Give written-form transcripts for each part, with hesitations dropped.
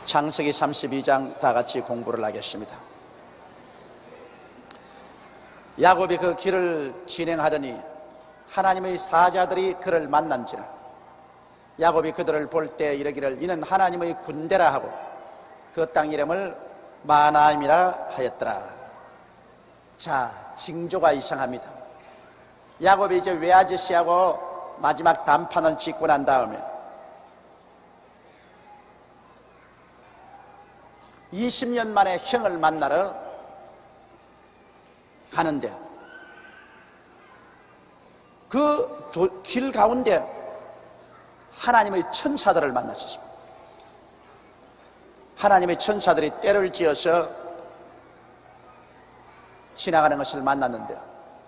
창세기 32장 다 같이 공부를 하겠습니다. 야곱이 그 길을 진행하더니 하나님의 사자들이 그를 만난지라. 야곱이 그들을 볼 때 이르기를 이는 하나님의 군대라 하고 그 땅 이름을 마나임이라 하였더라. 자, 징조가 이상합니다. 야곱이 이제 외아저씨하고 마지막 단판을 짓고 난 다음에 20년 만에 형을 만나러 가는데 그 길 가운데 하나님의 천사들을 만났습니다. 하나님의 천사들이 떼를 지어서 지나가는 것을 만났는데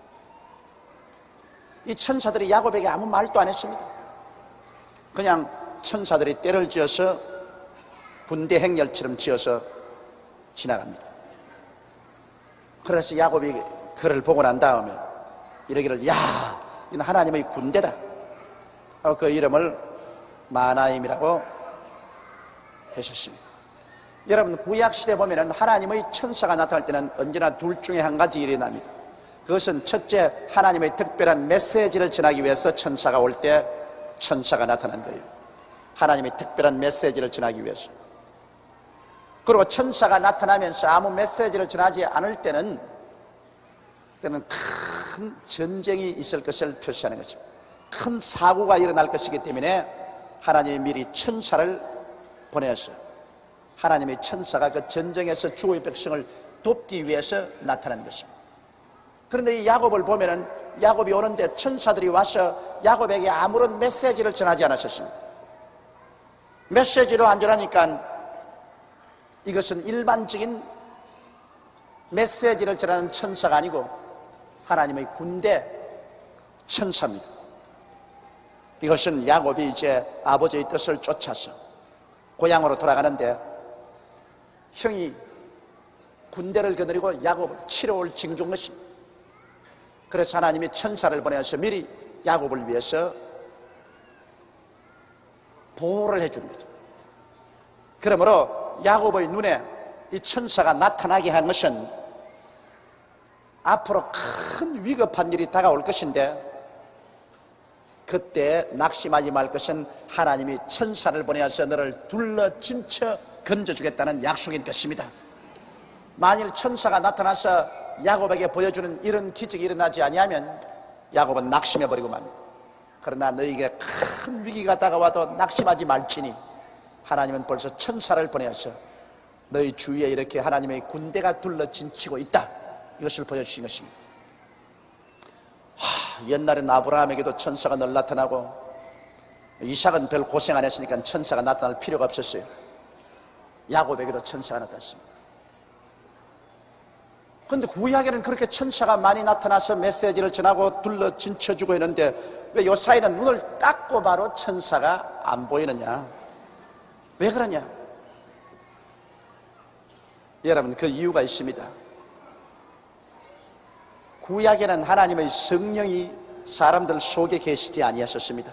이 천사들이 야곱에게 아무 말도 안 했습니다. 그냥 천사들이 떼를 지어서 군대 행렬처럼 지어서 지나갑니다. 그래서 야곱이 그를 보고 난 다음에 이러기를 야, 이는 하나님의 군대다 하고 그 이름을 마나임이라고 하셨습니다. 여러분, 구약시대 보면 하나님의 천사가 나타날 때는 언제나 둘 중에 한 가지 일이 납니다. 그것은 첫째, 하나님의 특별한 메시지를 전하기 위해서 천사가 올 때 천사가 나타난 거예요. 하나님의 특별한 메시지를 전하기 위해서. 그리고 천사가 나타나면서 아무 메시지를 전하지 않을 때는 그때는 큰 전쟁이 있을 것을 표시하는 것입니다. 큰 사고가 일어날 것이기 때문에 하나님이 미리 천사를 보내었어요. 하나님의 천사가 그 전쟁에서 주의 백성을 돕기 위해서 나타난 것입니다. 그런데 이 야곱을 보면은 야곱이 오는데 천사들이 와서 야곱에게 아무런 메시지를 전하지 않았었습니다. 메시지를 안 전하니까 이것은 일반적인 메시지를 전하는 천사가 아니고 하나님의 군대 천사입니다. 이것은 야곱이 이제 아버지의 뜻을 쫓아서 고향으로 돌아가는데 형이 군대를 거느리고 야곱을 치러 올 징조인 것입니다. 그래서 하나님이 천사를 보내서 미리 야곱을 위해서 보호를 해준 거죠. 그러므로 야곱의 눈에 이 천사가 나타나게 한 것은 앞으로 큰 위급한 일이 다가올 것인데 그때 낙심하지 말 것은 하나님이 천사를 보내서 너를 둘러 진쳐 건져주겠다는 약속인 것입니다. 만일 천사가 나타나서 야곱에게 보여주는 이런 기적이 일어나지 아니하면 야곱은 낙심해버리고 맙니다. 그러나 너에게 큰 위기가 다가와도 낙심하지 말지니 하나님은 벌써 천사를 보내서 너희 주위에 이렇게 하나님의 군대가 둘러 진치고 있다, 이것을 보여주신 것입니다. 옛날엔 아브라함에게도 천사가 늘 나타나고 이삭은 별 고생 안 했으니까 천사가 나타날 필요가 없었어요. 야곱에게도 천사가 나타났습니다. 그런데 구약에는 그렇게 천사가 많이 나타나서 메시지를 전하고 둘러 진쳐주고 있는데 왜 요사이는 눈을 닦고 바로 천사가 안 보이느냐? 왜 그러냐? 여러분, 그 이유가 있습니다. 구약에는 하나님의 성령이 사람들 속에 계시지 아니하셨습니다.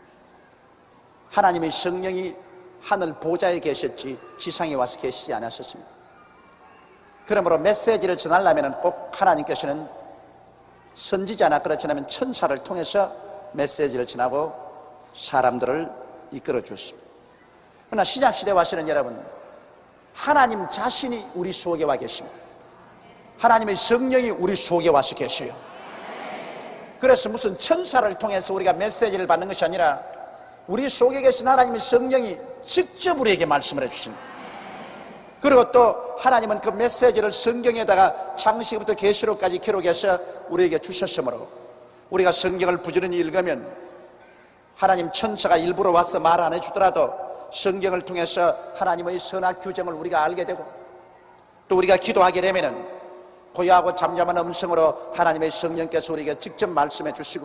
하나님의 성령이 하늘 보좌에 계셨지 지상에 와서 계시지 않았었습니다. 그러므로 메시지를 전하려면 꼭 하나님께서는 선지자나 그렇지 않으면 천사를 통해서 메시지를 전하고 사람들을 이끌어 주었습니다. 그러나 신약시대 와서는 여러분, 하나님 자신이 우리 속에 와 계십니다. 하나님의 성령이 우리 속에 와서 계셔요. 그래서 무슨 천사를 통해서 우리가 메시지를 받는 것이 아니라 우리 속에 계신 하나님의 성령이 직접 우리에게 말씀을 해주십니다. 그리고 또 하나님은 그 메시지를 성경에다가 창세기부터 계시록까지 기록해서 우리에게 주셨으므로 우리가 성경을 부지런히 읽으면 하나님 천사가 일부러 와서 말 안 해주더라도 성경을 통해서 하나님의 선악 규정을 우리가 알게 되고 또 우리가 기도하게 되면은 고요하고 잠잠한 음성으로 하나님의 성령께서 우리에게 직접 말씀해 주시고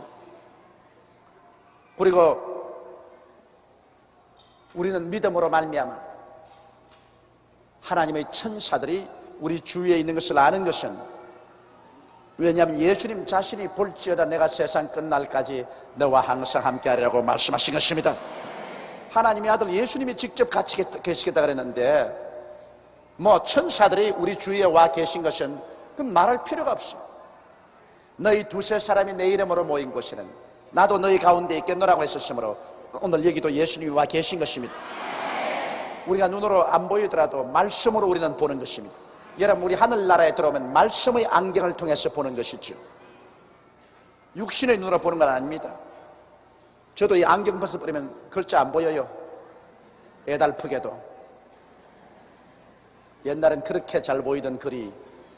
그리고 우리는 믿음으로 말미암아 하나님의 천사들이 우리 주위에 있는 것을 아는 것은 왜냐하면 예수님 자신이 볼지어다 내가 세상 끝날까지 너와 항상 함께하리라고 말씀하신 것입니다. 하나님의 아들 예수님이 직접 같이 계시겠다 그랬는데 뭐 천사들이 우리 주위에 와 계신 것은 그건 말할 필요가 없어. 너희 두세 사람이 내 이름으로 모인 곳에는 나도 너희 가운데 있겠노라고 했었으므로 오늘 여기도 예수님이 와 계신 것입니다. 우리가 눈으로 안 보이더라도 말씀으로 우리는 보는 것입니다. 여러분, 우리 하늘나라에 들어오면 말씀의 안경을 통해서 보는 것이죠. 육신의 눈으로 보는 건 아닙니다. 저도 이 안경 벗어버리면 글자 안 보여요. 애달프게도. 옛날엔 그렇게 잘 보이던 글이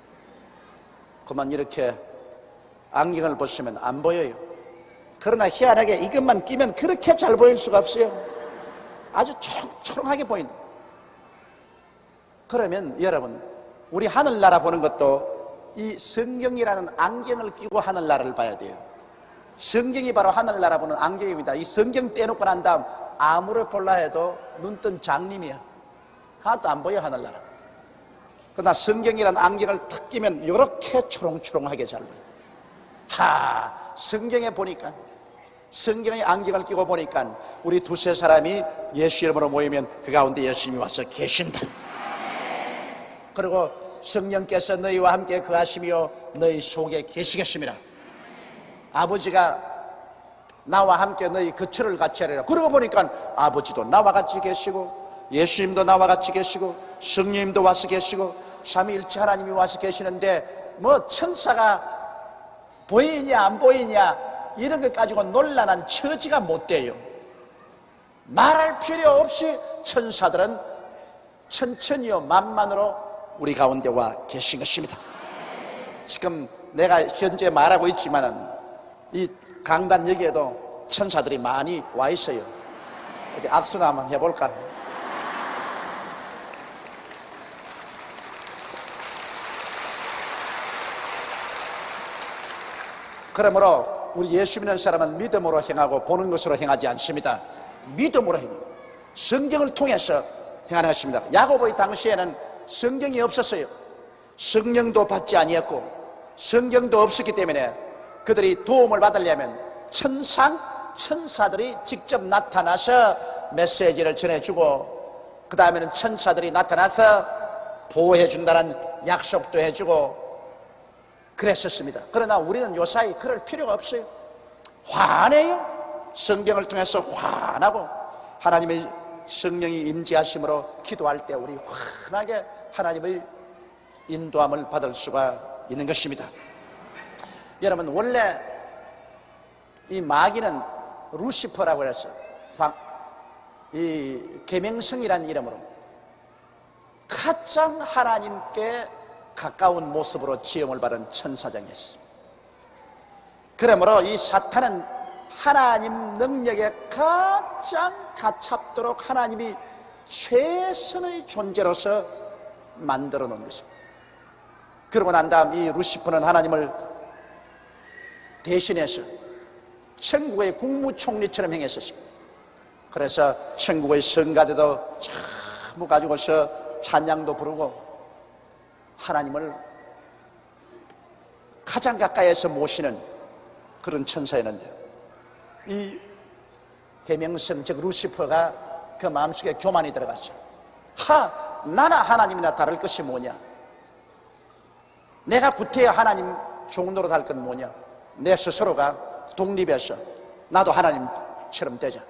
그만 이렇게 안경을 벗으면 안 보여요. 그러나 희한하게 이것만 끼면 그렇게 잘 보일 수가 없어요. 아주 초롱초롱하게 보인다. 그러면 여러분, 우리 하늘나라 보는 것도 이 성경이라는 안경을 끼고 하늘나라를 봐야 돼요. 성경이 바로 하늘나라 보는 안경입니다. 이 성경 떼놓고 난 다음 아무를 볼라 해도 눈뜬 장님이야. 하나도 안 보여, 하늘나라. 그러나 성경이라는 안경을 탁 끼면 이렇게 초롱초롱하게 잘 보여. 성경에 보니까, 성경의 안경을 끼고 보니까 우리 두세 사람이 예수 이름으로 모이면 그 가운데 예수님이 와서 계신다. 그리고 성령께서 너희와 함께 거하시며 너희 속에 계시겠습니다. 아버지가 나와 함께 너희 거처를 같이 하리라. 그러고 보니까 아버지도 나와 같이 계시고 예수님도 나와 같이 계시고 성령님도 와서 계시고 삼위일체 하나님이 와서 계시는데 뭐 천사가 보이냐 안 보이냐 이런 것 가지고 논란한 처지가 못 돼요. 말할 필요 없이 천사들은 천천히요 만만으로 우리 가운데 와 계신 것입니다. 지금 내가 현재 말하고 있지만은 이 강단 여기에도 천사들이 많이 와 있어요. 어디 악수나 한번 해볼까? 그러므로 우리 예수 믿는 사람은 믿음으로 행하고 보는 것으로 행하지 않습니다. 믿음으로 행해요. 성경을 통해서 행하는 것입니다. 야고보의 당시에는 성경이 없었어요. 성령도 받지 아니했고 성경도 없었기 때문에 그들이 도움을 받으려면 천사들이 직접 나타나서 메시지를 전해주고 그 다음에는 천사들이 나타나서 보호해준다는 약속도 해주고 그랬었습니다. 그러나 우리는 요사이 그럴 필요가 없어요. 환해요. 성경을 통해서 환하고 하나님의 성령이 임재하심으로 기도할 때 우리 환하게 하나님의 인도함을 받을 수가 있는 것입니다. 여러분, 원래 이 마귀는 루시퍼라고 해서 이 계명성이라는 이름으로 가장 하나님께 가까운 모습으로 지음을 받은 천사장이었습니다. 그러므로 이 사탄은 하나님 능력에 가장 가깝도록 하나님이 최선의 존재로서 만들어 놓은 것입니다. 그러고 난 다음 이 루시퍼는 하나님을 대신해서 천국의 국무총리처럼 행했었습니다. 그래서 천국의 성가대도 전부 가지고서 찬양도 부르고 하나님을 가장 가까이에서 모시는 그런 천사였는데 이 계명성 즉 루시퍼가 그 마음속에 교만이 들어갔죠. 나나 하나님이나 다를 것이 뭐냐, 내가 구태여 하나님 종로로 할 건 뭐냐, 내 스스로가 독립해서 나도 하나님처럼 되자.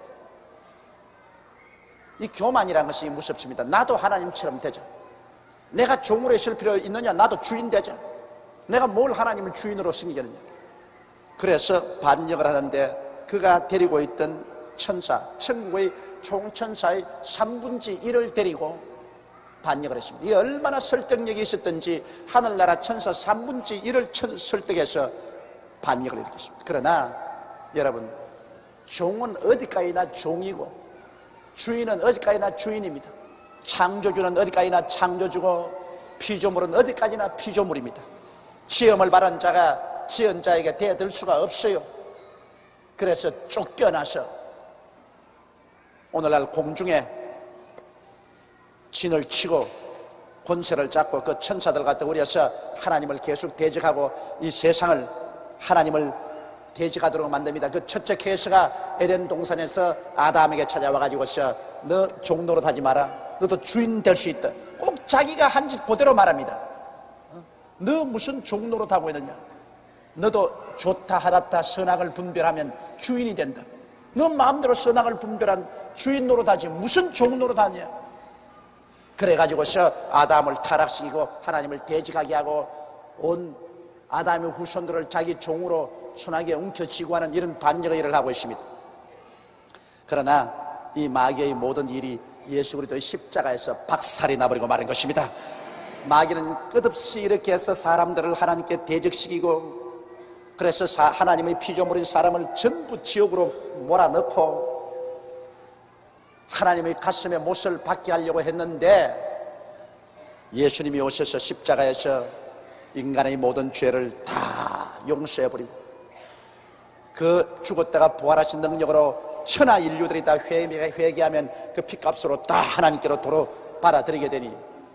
이 교만이라는 것이 무섭습니다. 나도 하나님처럼 되자. 내가 종으로 있을 필요 있느냐, 나도 주인 되자. 내가 뭘 하나님을 주인으로 섬기겠느냐. 그래서 반역을 하는데 그가 데리고 있던 천사, 천국의 총천사의 3분의 1을 데리고 반역을 했습니다. 이 얼마나 설득력이 있었던지 하늘나라 천사 3분의 1을 설득해서 반역을 일으켰습니다. 그러나 여러분, 종은 어디까지나 종이고 주인은 어디까지나 주인입니다. 창조주는 어디까지나 창조주고 피조물은 어디까지나 피조물입니다. 지음을 받은 자가 지은 자에게 대들 수가 없어요. 그래서 쫓겨나서 오늘날 공중에 진을 치고 권세를 잡고 그 천사들 갖다 우려서 하나님을 계속 대적하고 이 세상을 하나님을 돼지가 들어오게 만듭니다. 그 첫째 계수가 에덴 동산에서 아담에게 찾아와 가지고서 너 종노릇 하지 마라, 너도 주인 될 수 있다. 꼭 자기가 한 짓 그대로 말합니다. 너 무슨 종노릇 하고 있느냐, 너도 좋다 하다타 선악을 분별하면 주인이 된다. 너 마음대로 선악을 분별한 주인 노릇하지 무슨 종 노릇하냐. 그래가지고서 아담을 타락시키고 하나님을 대적하게 하고 온 아담의 후손들을 자기 종으로 순하게 움켜쥐고 하는 이런 반역의 일을 하고 있습니다. 그러나 이 마귀의 모든 일이 예수 그리스도의 십자가에서 박살이 나버리고 마는 것입니다. 마귀는 끝없이 이렇게 해서 사람들을 하나님께 대적시키고, 그래서 하나님의 피조물인 사람을 전부 지옥으로 몰아넣고 하나님의 가슴에 못을 박게 하려고 했는데, 예수님이 오셔서 십자가에서 인간의 모든 죄를 다 용서해버리고 그 죽었다가 부활하신 능력으로 천하 인류들이 다 회개하면 그 피값으로 다 하나님께로 도로 받아들이게 되니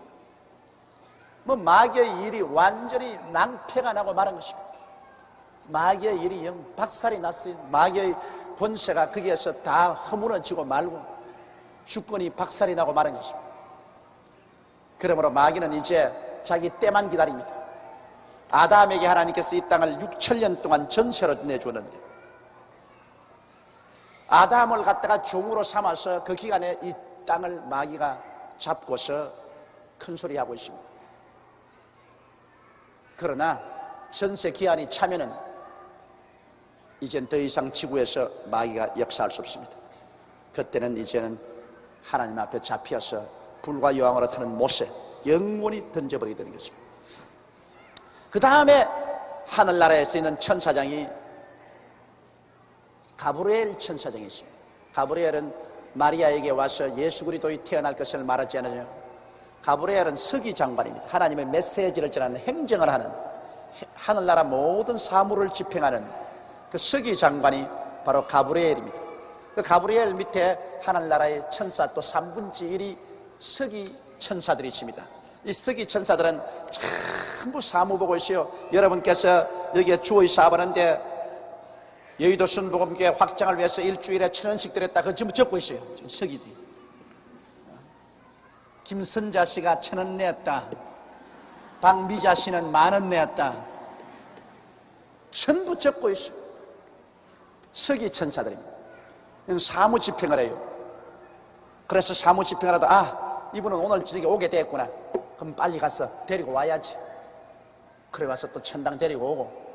마귀의 일이 완전히 낭패가 나고 말한 것입니다. 마귀의 일이 영 박살이 났어요. 마귀의 권세가 거기에서 다 허물어지고 말고 주권이 박살이 나고 말한 것입니다. 그러므로 마귀는 이제 자기 때만 기다립니다. 아담에게 하나님께서 이 땅을 6천년 동안 전세로 내주었는데 아담을 갖다가 종으로 삼아서 그 기간에 이 땅을 마귀가 잡고서 큰소리하고 있습니다. 그러나 전세 기한이 차면은 이젠 더 이상 지구에서 마귀가 역사할 수 없습니다. 그때는 이제는 하나님 앞에 잡혀서 불과 여왕으로 타는 못에 영원히 던져버리게 되는 것입니다. 그 다음에 하늘나라에 쓰이는 천사장이 가브리엘 천사장이 있습니다. 가브리엘은 마리아에게 와서 예수 그리스도의 태어날 것을 말하지 않으냐. 가브리엘은 서기 장관입니다. 하나님의 메시지를 전하는 행정을 하는, 하늘나라 모든 사물을 집행하는 그 서기 장관이 바로 가브리엘입니다. 그 가브리엘 밑에 하늘나라의 천사 또 3분의 1이 서기 천사들이 있습니다. 이 서기 천사들은 전부 사무 보고 있어요. 여러분께서 여기에 주의 사업하는데 여의도 순복음교회 확장을 위해서 일주일에 1,000원씩 드렸다, 그거 지금 적고 있어요. 지금 서기들이. 김선자 씨가 1,000원 냈다, 박미자 씨는 10,000원 냈다, 전부 적고 있어요. 서기 천사들입니다. 사무 집행을 해요. 그래서 사무 집행을 하다 이분은 오늘 저녁에 오게 됐구나, 그럼 빨리 가서 데리고 와야지. 그래 와서 또 천당 데리고 오고.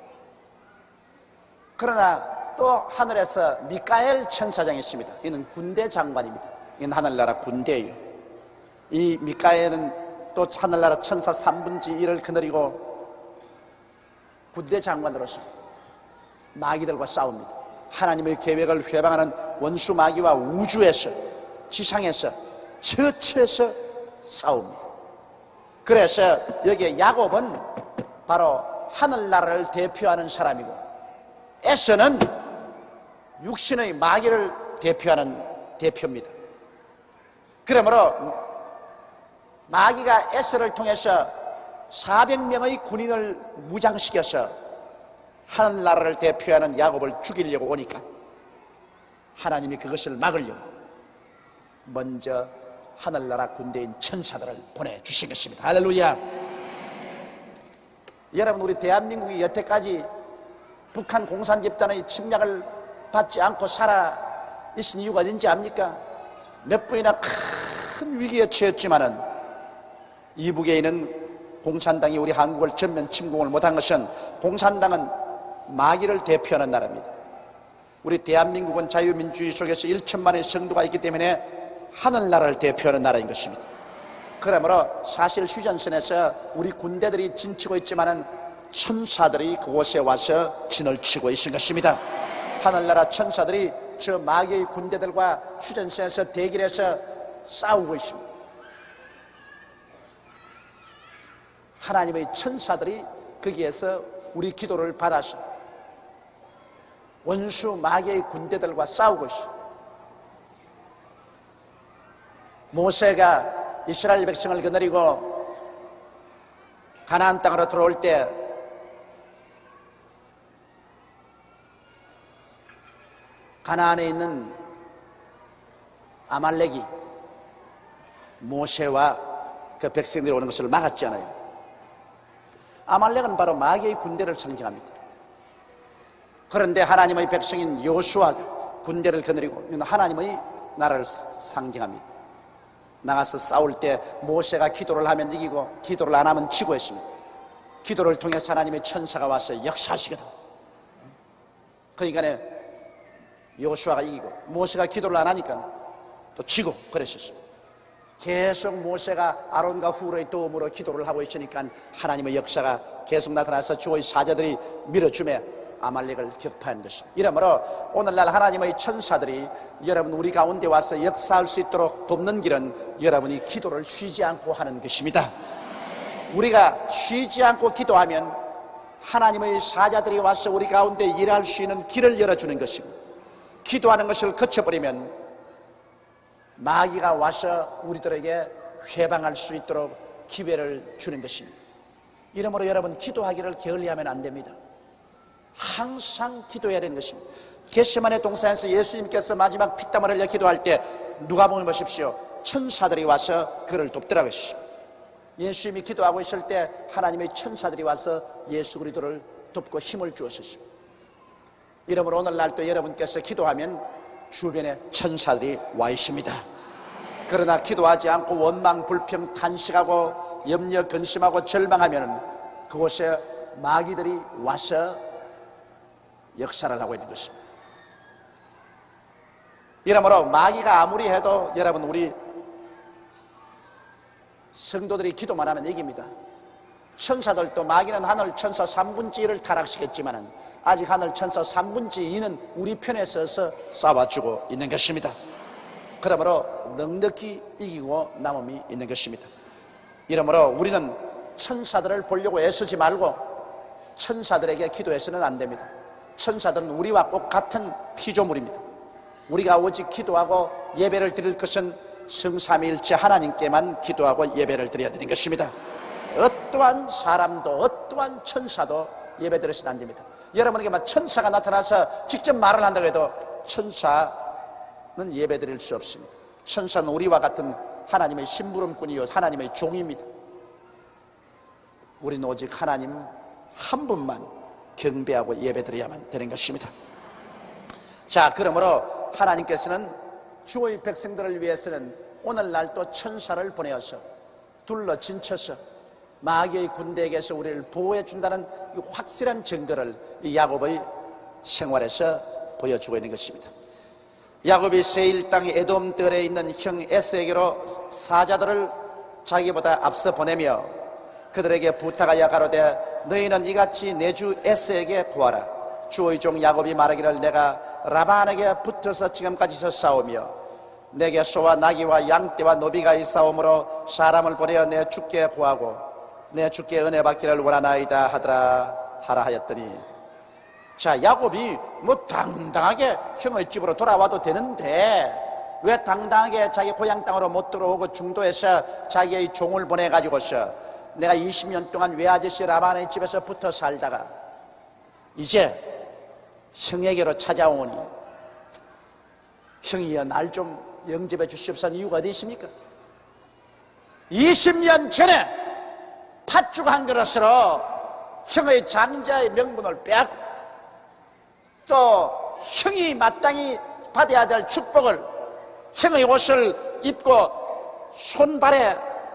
그러나 또 하늘에서 미카엘 천사장이 있습니다. 이는 군대 장관입니다. 이는 하늘나라 군대예요. 이 미카엘은 또 하늘나라 천사 3분의 1을 거느리고 군대 장관으로서 마귀들과 싸웁니다. 하나님의 계획을 회방하는 원수 마귀와 우주에서, 지상에서, 처처에서 싸웁니다. 그래서 여기에 야곱은 바로 하늘나라를 대표하는 사람이고, 에서는 육신의 마귀를 대표하는 대표입니다. 그러므로 마귀가 에서를 통해서 400명의 군인을 무장시켜서 하늘나라를 대표하는 야곱을 죽이려고 오니까 하나님이 그것을 막으려고 먼저 하늘나라 군대인 천사들을 보내주신 것입니다. 할렐루야. 여러분, 우리 대한민국이 여태까지 북한 공산집단의 침략을 받지 않고 살아 있은 이유가 어딘지 압니까? 몇 번이나 큰 위기에 처했지만은 이북에 있는 공산당이 우리 한국을 전면 침공을 못한 것은, 공산당은 마귀를 대표하는 나라입니다. 우리 대한민국은 자유민주주의 속에서 1천만의 성도가 있기 때문에 하늘나라를 대표하는 나라인 것입니다. 그러므로 사실 휴전선에서 우리 군대들이 진치고 있지만은 천사들이 그곳에 와서 진을 치고 있는 것입니다. 하늘나라 천사들이 저 마귀의 군대들과 휴전선에서 대결해서 싸우고 있습니다. 하나님의 천사들이 거기에서 우리 기도를 받아서 원수 마귀의 군대들과 싸우고 있습니다. 모세가 이스라엘 백성을 거느리고 가나안 땅으로 들어올 때 가나안에 있는 아말렉이 모세와 그 백성들이 오는 것을 막았잖아요. 아말렉은 바로 마귀의 군대를 상징합니다. 그런데 하나님의 백성인 여호수아가 군대를 거느리고 하나님의 나라를 상징합니다. 나가서 싸울 때 모세가 기도를 하면 이기고 기도를 안 하면 지고 했습니다. 기도를 통해서 하나님의 천사가 와서 역사하시거든. 그러니까 여호수아가 이기고, 모세가 기도를 안 하니까 또 지고 그랬었습니다. 계속 모세가 아론과 훌의 도움으로 기도를 하고 있으니까 하나님의 역사가 계속 나타나서 주의 사자들이 밀어주며 아말렉을 격파한 것입니다. 이러므로 오늘날 하나님의 천사들이 여러분 우리 가운데 와서 역사할 수 있도록 돕는 길은 여러분이 기도를 쉬지 않고 하는 것입니다. 우리가 쉬지 않고 기도하면 하나님의 사자들이 와서 우리 가운데 일할 수 있는 길을 열어주는 것입니다. 기도하는 것을 거쳐버리면 마귀가 와서 우리들에게 회방할 수 있도록 기회를 주는 것입니다. 이러므로 여러분 기도하기를 게을리하면 안 됩니다. 항상 기도해야 되는 것입니다. 겟세마네 동산에서 예수님께서 마지막 피땀을 흘려 기도할 때 누가복음 보십시오. 천사들이 와서 그를 돕더라고요. 예수님이 기도하고 있을 때 하나님의 천사들이 와서 예수 그리스도를 돕고 힘을 주었습니다. 이러므로 오늘날 또 여러분께서 기도하면 주변에 천사들이 와 있습니다. 그러나 기도하지 않고 원망, 불평, 탄식하고 염려, 근심하고 절망하면 그곳에 마귀들이 와서 역사를 하고 있는 것입니다. 이러므로 마귀가 아무리 해도 여러분 우리 성도들이 기도만 하면 이깁니다. 천사들도 마귀는 하늘 천사 3분의 1을 타락시켰지만 아직 하늘 천사 3분의 2는 우리 편에 서서 싸워주고 있는 것입니다. 그러므로 넉넉히 이기고 남음이 있는 것입니다. 이러므로 우리는 천사들을 보려고 애쓰지 말고 천사들에게 기도해서는 안 됩니다. 천사들은 우리와 꼭 같은 피조물입니다. 우리가 오직 기도하고 예배를 드릴 것은 성삼위일체 하나님께만 기도하고 예배를 드려야 되는 것입니다. 어떠한 사람도 어떠한 천사도 예배 드려서는 안 됩니다. 여러분에게 천사가 나타나서 직접 말을 한다고 해도 천사는 예배 드릴 수 없습니다. 천사는 우리와 같은 하나님의 심부름꾼이요 하나님의 종입니다. 우리는 오직 하나님 한 분만 경배하고 예배 드려야만 되는 것입니다. 자, 그러므로 하나님께서는 주의 백성들을 위해서는 오늘날 또 천사를 보내어서 둘러 진쳐서 마귀의 군대에게서 우리를 보호해 준다는 확실한 증거를 이 야곱의 생활에서 보여주고 있는 것입니다. 야곱이 세일 땅 에돔 들에 있는 형 에스에게로 사자들을 자기보다 앞서 보내며 그들에게 부탁하여 가로되 너희는 이같이 내 주 에스에게 구하라. 주의 종 야곱이 말하기를 내가 라반에게 붙어서 지금까지 싸우며 내게 소와 나귀와 양떼와 노비가 있사오므로 사람을 보내어 내 주께 구하고 내 주께 은혜 받기를 원하나이다 하라 하였더니, 자, 야곱이 당당하게 형의 집으로 돌아와도 되는데 왜 당당하게 자기 고향 땅으로 못 들어오고 중도에서 자기의 종을 보내가지고서 내가 20년 동안 외아저씨 라반의 집에서 붙어 살다가 이제 형에게로 찾아오니 형이여 날 좀 영접해 주시옵소서. 이유가 어디 있습니까? 20년 전에 팥죽 한 그릇으로 형의 장자의 명분을 빼앗고 또 형이 마땅히 받아야 될 축복을 형의 옷을 입고 손발에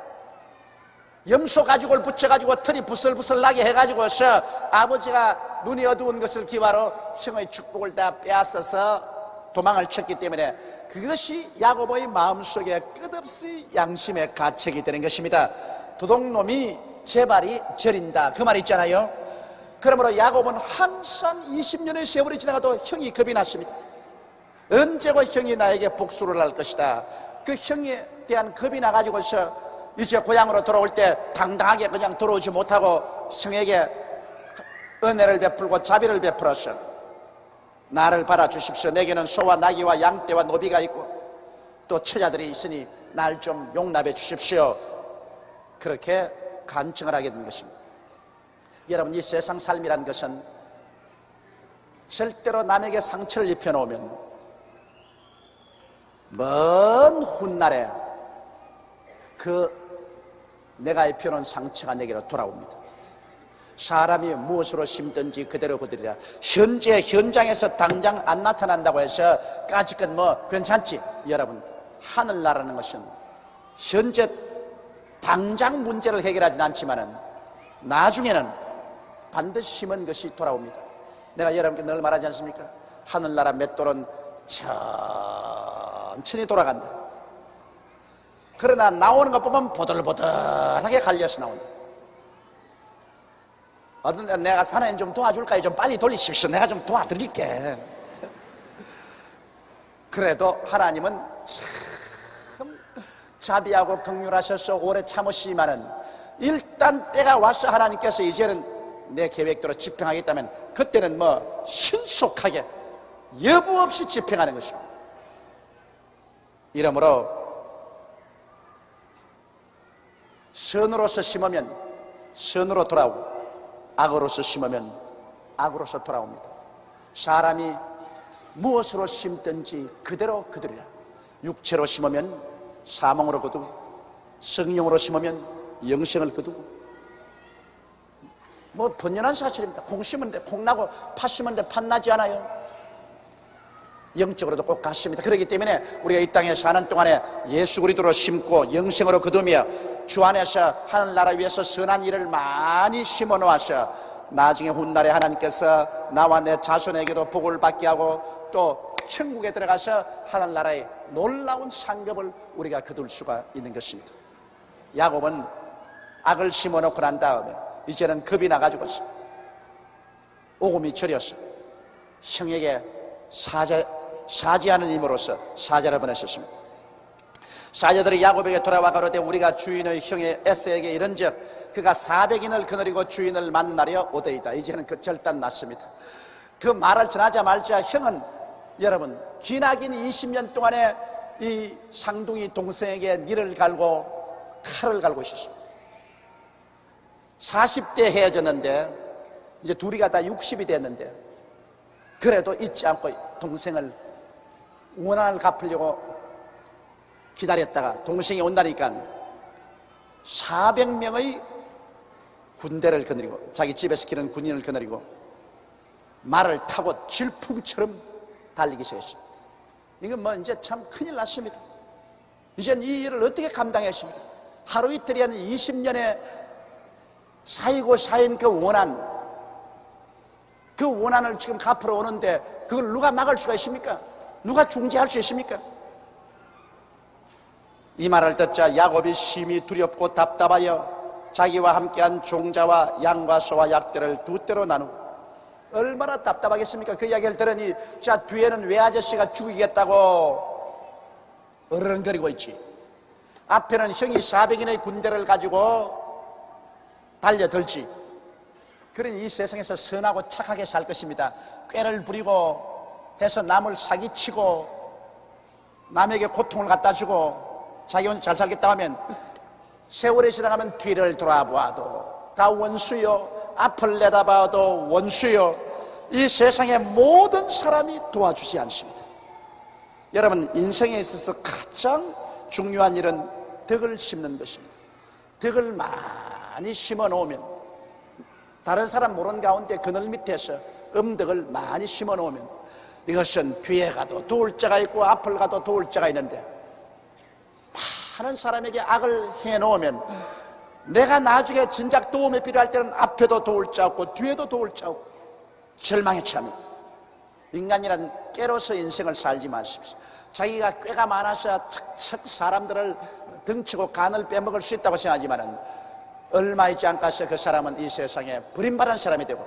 염소 가죽을 붙여가지고 털이 부슬부슬 나게 해가지고서 아버지가 눈이 어두운 것을 기화로 형의 축복을 다 빼앗아서 도망을 쳤기 때문에 그것이 야곱의 마음속에 끝없이 양심의 가책이 되는 것입니다. 도둑놈이 제 발이 저린다, 그 말 있잖아요. 그러므로 야곱은 항상 20년의 세월이 지나가도 형이 겁이 났습니다. 언제고 형이 나에게 복수를 할 것이다. 그 형에 대한 겁이 나가지고서 이제 고향으로 돌아올 때 당당하게 그냥 돌아오지 못하고 형에게 은혜를 베풀고 자비를 베풀어서 나를 받아주십시오. 내게는 소와 나귀와 양떼와 노비가 있고 또 처자들이 있으니 날 좀 용납해 주십시오. 그렇게 간청을 하게 된 것입니다. 여러분, 이 세상 삶이란 것은 절대로 남에게 상처를 입혀놓으면 먼 훗날에 그 내가 입혀놓은 상처가 내게로 돌아옵니다. 사람이 무엇으로 심든지 그대로 거두리라. 현재 현장에서 당장 안 나타난다고 해서 까짓것 뭐 괜찮지? 여러분, 하늘나라는 것은 현재 당장 문제를 해결하진 않지만은 나중에는 반드시 심은 것이 돌아옵니다. 내가 여러분께 늘 말하지 않습니까? 하늘나라 맷돌은 천천히 돌아간다. 그러나 나오는 것 보면 보들보들하게 갈려서 나온다. 어떤 데 내가 사나님 좀 도와줄까요? 좀 빨리 돌리십시오. 내가 좀 도와드릴게. 그래도 하나님은 참 자비하고 긍휼하셔서 오래 참으시지만은 일단 때가 와서 하나님께서 이제는 내 계획대로 집행하겠다면 그때는 뭐 신속하게 여부 없이 집행하는 것입니다. 이러므로 선으로서 심으면 선으로 돌아오고 악으로서 심으면 악으로서 돌아옵니다. 사람이 무엇으로 심든지 그대로 거두리라. 육체로 심으면 사망으로 거두고 성령으로 심으면 영생을 거두고, 뭐 번연한 사실입니다. 콩 심은 데 콩 나고 팥 심은 데 팥 나지 않아요. 영적으로도 꼭 같습니다. 그렇기 때문에 우리가 이 땅에 사는 동안에 예수 그리스도로 심고 영생으로 거두며 주 안에서 하늘나라 위해서 선한 일을 많이 심어 놓아서 나중에 훗날에 하나님께서 나와 내 자손에게도 복을 받게 하고 또 천국에 들어가서 하늘나라의 놀라운 상급을 우리가 거둘 수가 있는 것입니다. 야곱은 악을 심어 놓고 난 다음에 이제는 겁이 나가지고서 오금이 저려서 형에게 사죄하는 힘으로써 사죄를 보내셨습니다. 사제들이 야곱에게 돌아와 가로되 우리가 주인의 형의 에서에게 이른즉 그가 400인을 거느리고 주인을 만나려 오더이다. 이제는 그 결단 났습니다. 그 말을 전하자마자 형은 여러분 기나긴 20년 동안에 이 상둥이 동생에게 니를 갈고 칼을 갈고 있었습니다. 40대 헤어졌는데 이제 둘이가 다 60이 됐는데 그래도 잊지 않고 동생을 원한을 갚으려고 기다렸다가 동생이 온다니까 400명의 군대를 거느리고 자기 집에서 기른 군인을 거느리고 말을 타고 질풍처럼 달리기 시작했습니다. 이건 뭐 이제 참 큰일 났습니다. 이젠 이 일을 어떻게 감당했습니까? 하루 이틀이 아닌 20년에 쌓이고 쌓인 그 원한을 지금 갚으러 오는데 그걸 누가 막을 수가 있습니까? 누가 중재할 수 있습니까? 이 말을 듣자 야곱이 심히 두렵고 답답하여 자기와 함께한 종자와 양과 소와 약들을 두 떼로 나누고, 얼마나 답답하겠습니까? 그 이야기를 들으니 자 뒤에는 외아저씨가 죽이겠다고 어른거리고 있지, 앞에는 형이 400인의 군대를 가지고 달려들지. 그러니 이 세상에서 선하고 착하게 살 것입니다. 꾀를 부리고 해서 남을 사기치고 남에게 고통을 갖다 주고 자기 혼자 잘 살겠다 하면 세월이 지나가면 뒤를 돌아보아도 다 원수요, 앞을 내다봐도 원수요. 이 세상의 모든 사람이 도와주지 않습니다. 여러분, 인생에 있어서 가장 중요한 일은 덕을 심는 것입니다. 덕을 많이 심어 놓으면, 다른 사람 모르는 가운데 그늘 밑에서 음덕을 많이 심어 놓으면 이것은 뒤에 가도 도울 자가 있고 앞을 가도 도울 자가 있는데, 많은 사람에게 악을 해 놓으면 내가 나중에 진작 도움이 필요할 때는 앞에도 도울 자 없고 뒤에도 도울 자 없고 절망에 처합니다. 인간이란 꾀로서 인생을 살지 마십시오. 자기가 꾀가 많아서 척척 사람들을 등치고 간을 빼먹을 수 있다고 생각하지만 얼마 있지 않고서 그 사람은 이 세상에 버림받은 사람이 되고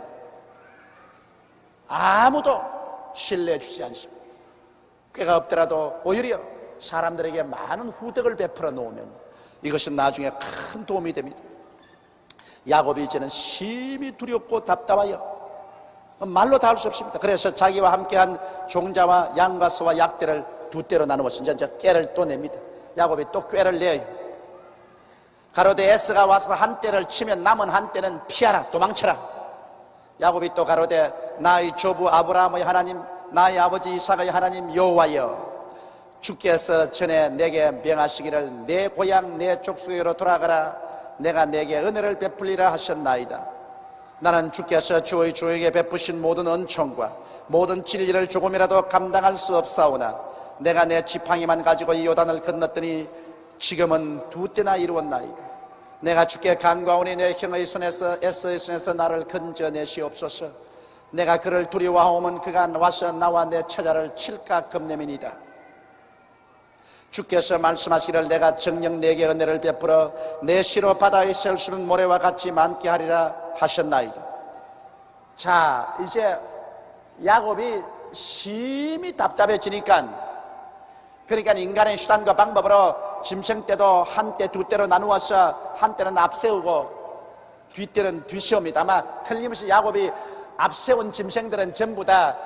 아무도 신뢰해 주지 않습니다. 꾀가 없더라도 오히려 사람들에게 많은 후덕을 베풀어 놓으면 이것은 나중에 큰 도움이 됩니다. 야곱이 이제는 심히 두렵고 답답하여 말로 다 할 수 없습니다. 그래서 자기와 함께한 종자와 양과 소와 약대를 두 떼로 나누어서 이제 꾀를 또 냅니다. 야곱이 또 꾀를 내요. 가로되 에서가 와서 한 떼를 치면 남은 한 떼는 피하라, 도망쳐라. 야곱이 또 가로되 나의 조부 아브라함의 하나님, 나의 아버지 이삭의 하나님 여호와여, 주께서 전에 내게 명하시기를 내 고향 내 족속으로 돌아가라. 내가 내게 은혜를 베풀리라 하셨나이다. 나는 주께서 주의 종에게 베푸신 모든 은총과 모든 진리를 조금이라도 감당할 수 없사오나 내가 내 지팡이만 가지고 이 요단을 건넜더니 지금은 2때나 이루었나이다. 내가 주께 간구하오니 내 형의 손에서 에서의 손에서 나를 건져내시옵소서. 내가 그를 두려워하오면 그가 와서 나와 내 처자를 칠까 겁내민이다. 주께서 말씀하시기를 내가 정녕 내게 은혜를 베풀어 내 시로 바다에 셀수는 모래와 같이 많게 하리라 하셨나이다. 자, 이제 야곱이 심히 답답해지니까, 그러니까 인간의 수단과 방법으로 짐승 때도 한때 2때로 나누어서 한때는 앞세우고 뒷때는 뒤세웁니다. 아마 틀림없이 야곱이 앞세운 짐승들은 전부 다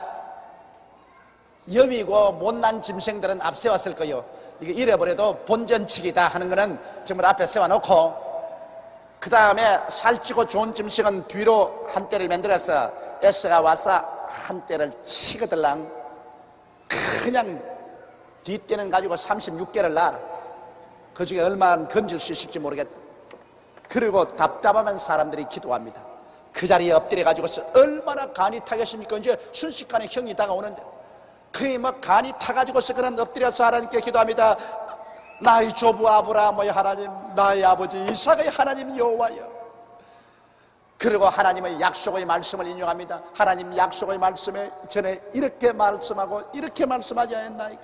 여위고 못난 짐승들은 앞세웠을 거예요. 이게 잃어버려도 본전치기다 하는 거는 전부 앞에 세워놓고, 그 다음에 살찌고 좋은 짐승은 뒤로 한 대를 만들어서 에서가 와서 한 대를 치거들랑 그냥 뒷대는 가지고 36개를 낳아라. 그 중에 얼마나 건질 수 있을지 모르겠다. 그리고 답답하면 사람들이 기도합니다. 그 자리에 엎드려 가지고서 얼마나 간이 타겠습니까? 이제 순식간에 형이 다가오는데 그게 뭐 간이 타가지고서 그런 엎드려서 하나님께 기도합니다. 나의 조부 아브라함의 하나님, 나의 아버지 이삭의 하나님 여호와여. 그리고 하나님의 약속의 말씀을 인용합니다. 하나님 약속의 말씀에 전에 이렇게 말씀하고 이렇게 말씀하지 않았나이까?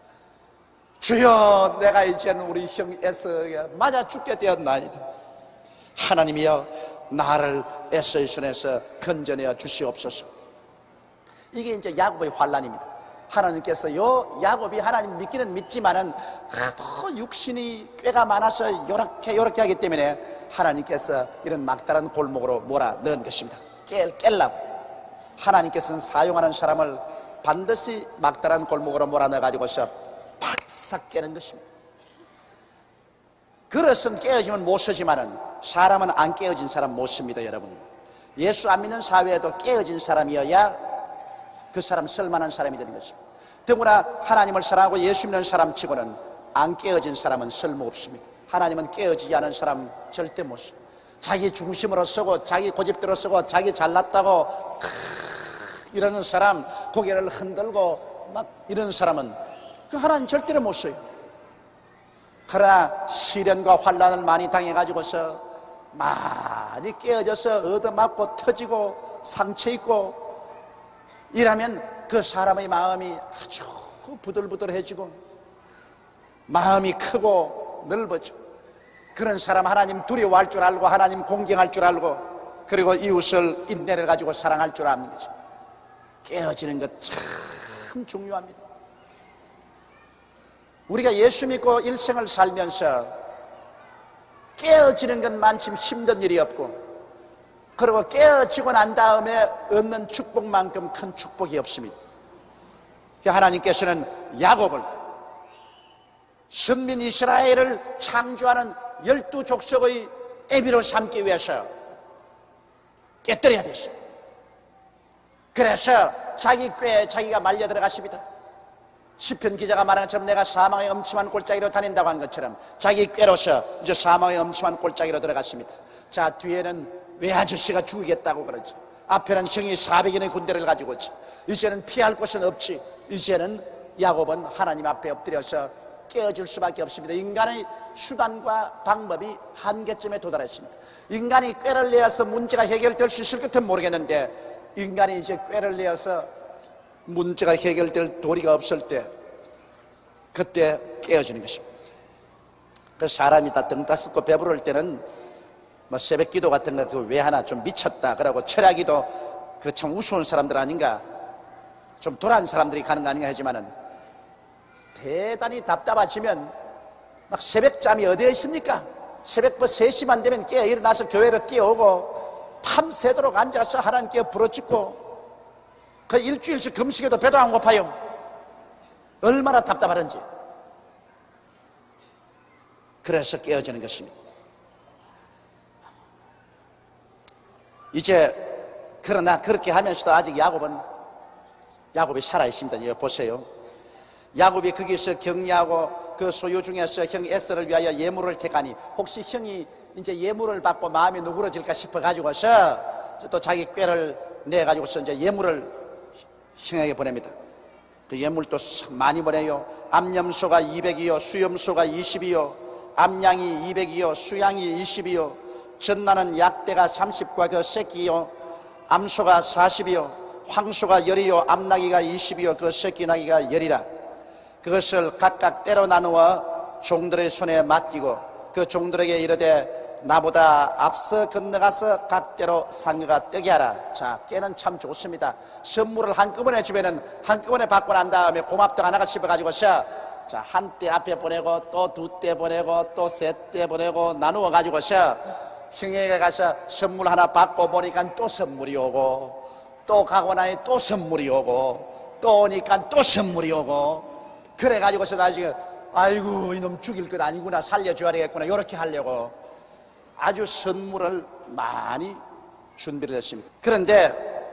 주여, 내가 이제는 우리 형 에서에게 맞아 죽게 되었나이다. 하나님이여, 나를 에서의 손에서 건져내어 주시옵소서. 이게 이제 야곱의 환란입니다. 하나님께서 야곱이 하나님 믿기는 믿지만은 하도 육신이 꾀가 많아서 요렇게 하기 때문에 하나님께서 이런 막다른 골목으로 몰아 넣은 것입니다. 깰라고. 하나님께서는 사용하는 사람을 반드시 막다른 골목으로 몰아 넣어가지고서 팍싹 깨는 것입니다. 그릇은 깨어지면 못 서지만은 사람은 안 깨어진 사람 못 씁니다. 여러분, 예수 안 믿는 사회에도 깨어진 사람이어야 그 사람 쓸만한 사람이 되는 것입니다. 더구나 하나님을 사랑하고 예수 믿는 사람 치고는 안 깨어진 사람은 쓸모없습니다. 하나님은 깨어지지 않은 사람 절대 못 씁니다. 자기 중심으로 쓰고 자기 고집대로 쓰고 자기 잘났다고 이러는 사람, 고개를 흔들고 막 이러는 사람은 그 하나님 절대로 못 써요. 그러나 시련과 환난을 많이 당해가지고서 많이 깨어져서 얻어맞고 터지고 상처 있고 이라면 그 사람의 마음이 아주 부들부들해지고 마음이 크고 넓어져. 그런 사람 하나님 두려워할 줄 알고 하나님 공경할 줄 알고 그리고 이웃을 인내를 가지고 사랑할 줄 아는 거죠. 깨어지는 것 참 중요합니다. 우리가 예수 믿고 일생을 살면서 깨어지는 것만큼 힘든 일이 없고, 그리고 깨어지고 난 다음에 얻는 축복만큼 큰 축복이 없습니다. 하나님께서는 야곱을, 선민 이스라엘을 창조하는 12족속의 애비로 삼기 위해서 깨뜨려야 됐습니다. 그래서 자기 꾀에 자기가 말려 들어갔습니다. 시편 기자가 말한 것처럼 내가 사망의 엄침한 골짜기로 다닌다고 한 것처럼 자기 꾀로서 이제 사망의 엄침한 골짜기로 들어갔습니다. 자, 뒤에는 외아저씨가 죽이겠다고 그러죠. 앞에는 형이 400인의 군대를 가지고 있지. 이제는 피할 곳은 없지. 이제는 야곱은 하나님 앞에 엎드려서 깨어질 수밖에 없습니다. 인간의 수단과 방법이 한계점에 도달했습니다. 인간이 꾀를 내어서 문제가 해결될 수 있을 것은 모르겠는데, 인간이 이제 꾀를 내어서 문제가 해결될 도리가 없을 때, 그때 깨어지는 것입니다. 그 사람이 다 등 따스고 배부를 때는 뭐 새벽 기도 같은 거 그 왜 하나 좀 미쳤다 그러고 철야기도 그 참 우스운 사람들 아닌가, 좀 도란 사람들이 가는 거 아닌가 하지만은 대단히 답답해지면 막 새벽잠이 어디에 있습니까? 새벽 3시만 되면 깨어 일어나서 교회로 뛰어오고 밤새도록 앉아서 하나님께 부르짖고 그 일주일씩 금식해도 배도 안 고파요. 얼마나 답답하던지. 그래서 깨어지는 것입니다. 이제 그러나 그렇게 하면서도 아직 야곱이 살아있습니다. 여기 보세요. 야곱이 거기서 격려하고 그 소유 중에서 형 에서를 위하여 예물을 택하니, 혹시 형이 이제 예물을 받고 마음이 누그러질까 싶어 가지고서 또 자기 꾀를 내 가지고서 이제 예물을 형에게 보냅니다. 그 예물도 많이 보내요. 암염소가 200이요, 수염소가 20이요, 암양이 200이요, 수양이 20이요, 전나는 약대가 30과 그 새끼요, 암소가 40이요, 황소가 10이요, 암나기가 20이요, 그 새끼 나기가 10이라. 그것을 각각 때려 나누어 종들의 손에 맡기고 그 종들에게 이르되 나보다 앞서 건너가서 각대로 상여가 뜨게 하라. 자, 깨는 참 좋습니다. 선물을 한꺼번에 주면은 한꺼번에 받고 난 다음에 고맙다가 나가 싶어가지고서 자, 한 때 앞에 보내고 또 두 때 보내고 또 세 때 보내고 나누어 가지고서 형에게 가서 선물 하나 받고 보니까 또 선물이 오고, 또 가고 나니 또 선물이 오고, 또 오니까 또 선물이 오고, 그래 가지고서 나중에 아이고 이놈 죽일 것 아니구나, 살려줘야 되겠구나, 이렇게 하려고 아주 선물을 많이 준비를 했습니다. 그런데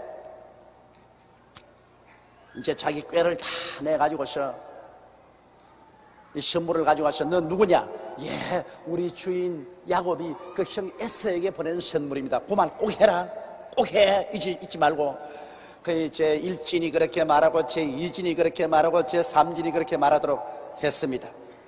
이제 자기 꾀를 다 내가지고서 이 선물을 가지고 와서 너 누구냐? 예, 우리 주인 야곱이 그 형 에서에게 보낸 선물입니다. 그만 꼭 해라, 꼭 해, 잊지 말고. 그 제 1진이 그렇게 말하고 제 2진이 그렇게 말하고 제 3진이 그렇게 말하도록 했습니다.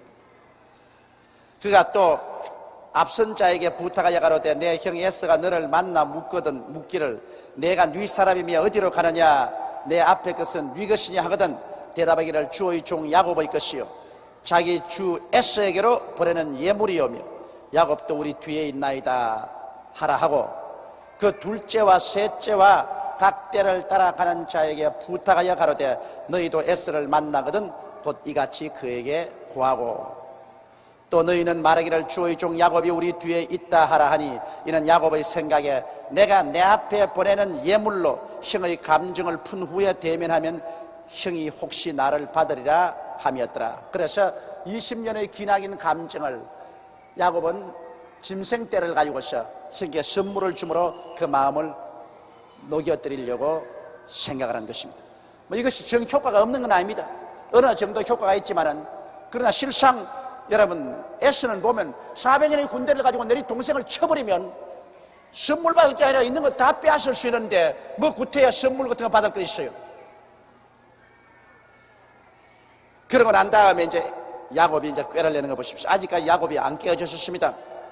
그가 또 앞선 자에게 부탁하여 가로되 내 형 에서가 너를 만나 묻기를 내가 네 사람이며 어디로 가느냐? 내 앞에 것은 네 것이냐 하거든 대답하기를 주의 종 야곱의 것이요 자기 주 에서에게로 보내는 예물이오며 야곱도 우리 뒤에 있나이다 하라 하고, 그 둘째와 셋째와 각 때를 따라가는 자에게 부탁하여 가로되 너희도 에서를 만나거든 곧 이같이 그에게 구하고, 또 너희는 말하기를 주의 종 야곱이 우리 뒤에 있다 하라 하니, 이는 야곱의 생각에 내가 내 앞에 보내는 예물로 형의 감정을 푼 후에 대면하면 형이 혹시 나를 받으리라 함이었더라. 그래서 20년의 기나긴 감정을 야곱은 짐승떼를 가지고서 형에게 선물을 주므로 그 마음을 녹여드리려고 생각을 한 것입니다. 뭐 이것이 정 효과가 없는 건 아닙니다. 어느 정도 효과가 있지만은, 그러나 실상 여러분 에서는 보면 400년의 군대를 가지고 내리 동생을 쳐버리면 선물 받을 게 아니라 있는 거 다 빼앗을 수 있는데 뭐 구태야 선물 같은 거 받을 거 있어요. 그러고 난 다음에 이제 야곱이 이제 꾀를 내는 거 보십시오. 아직까지 야곱이 안 깨어졌습니다.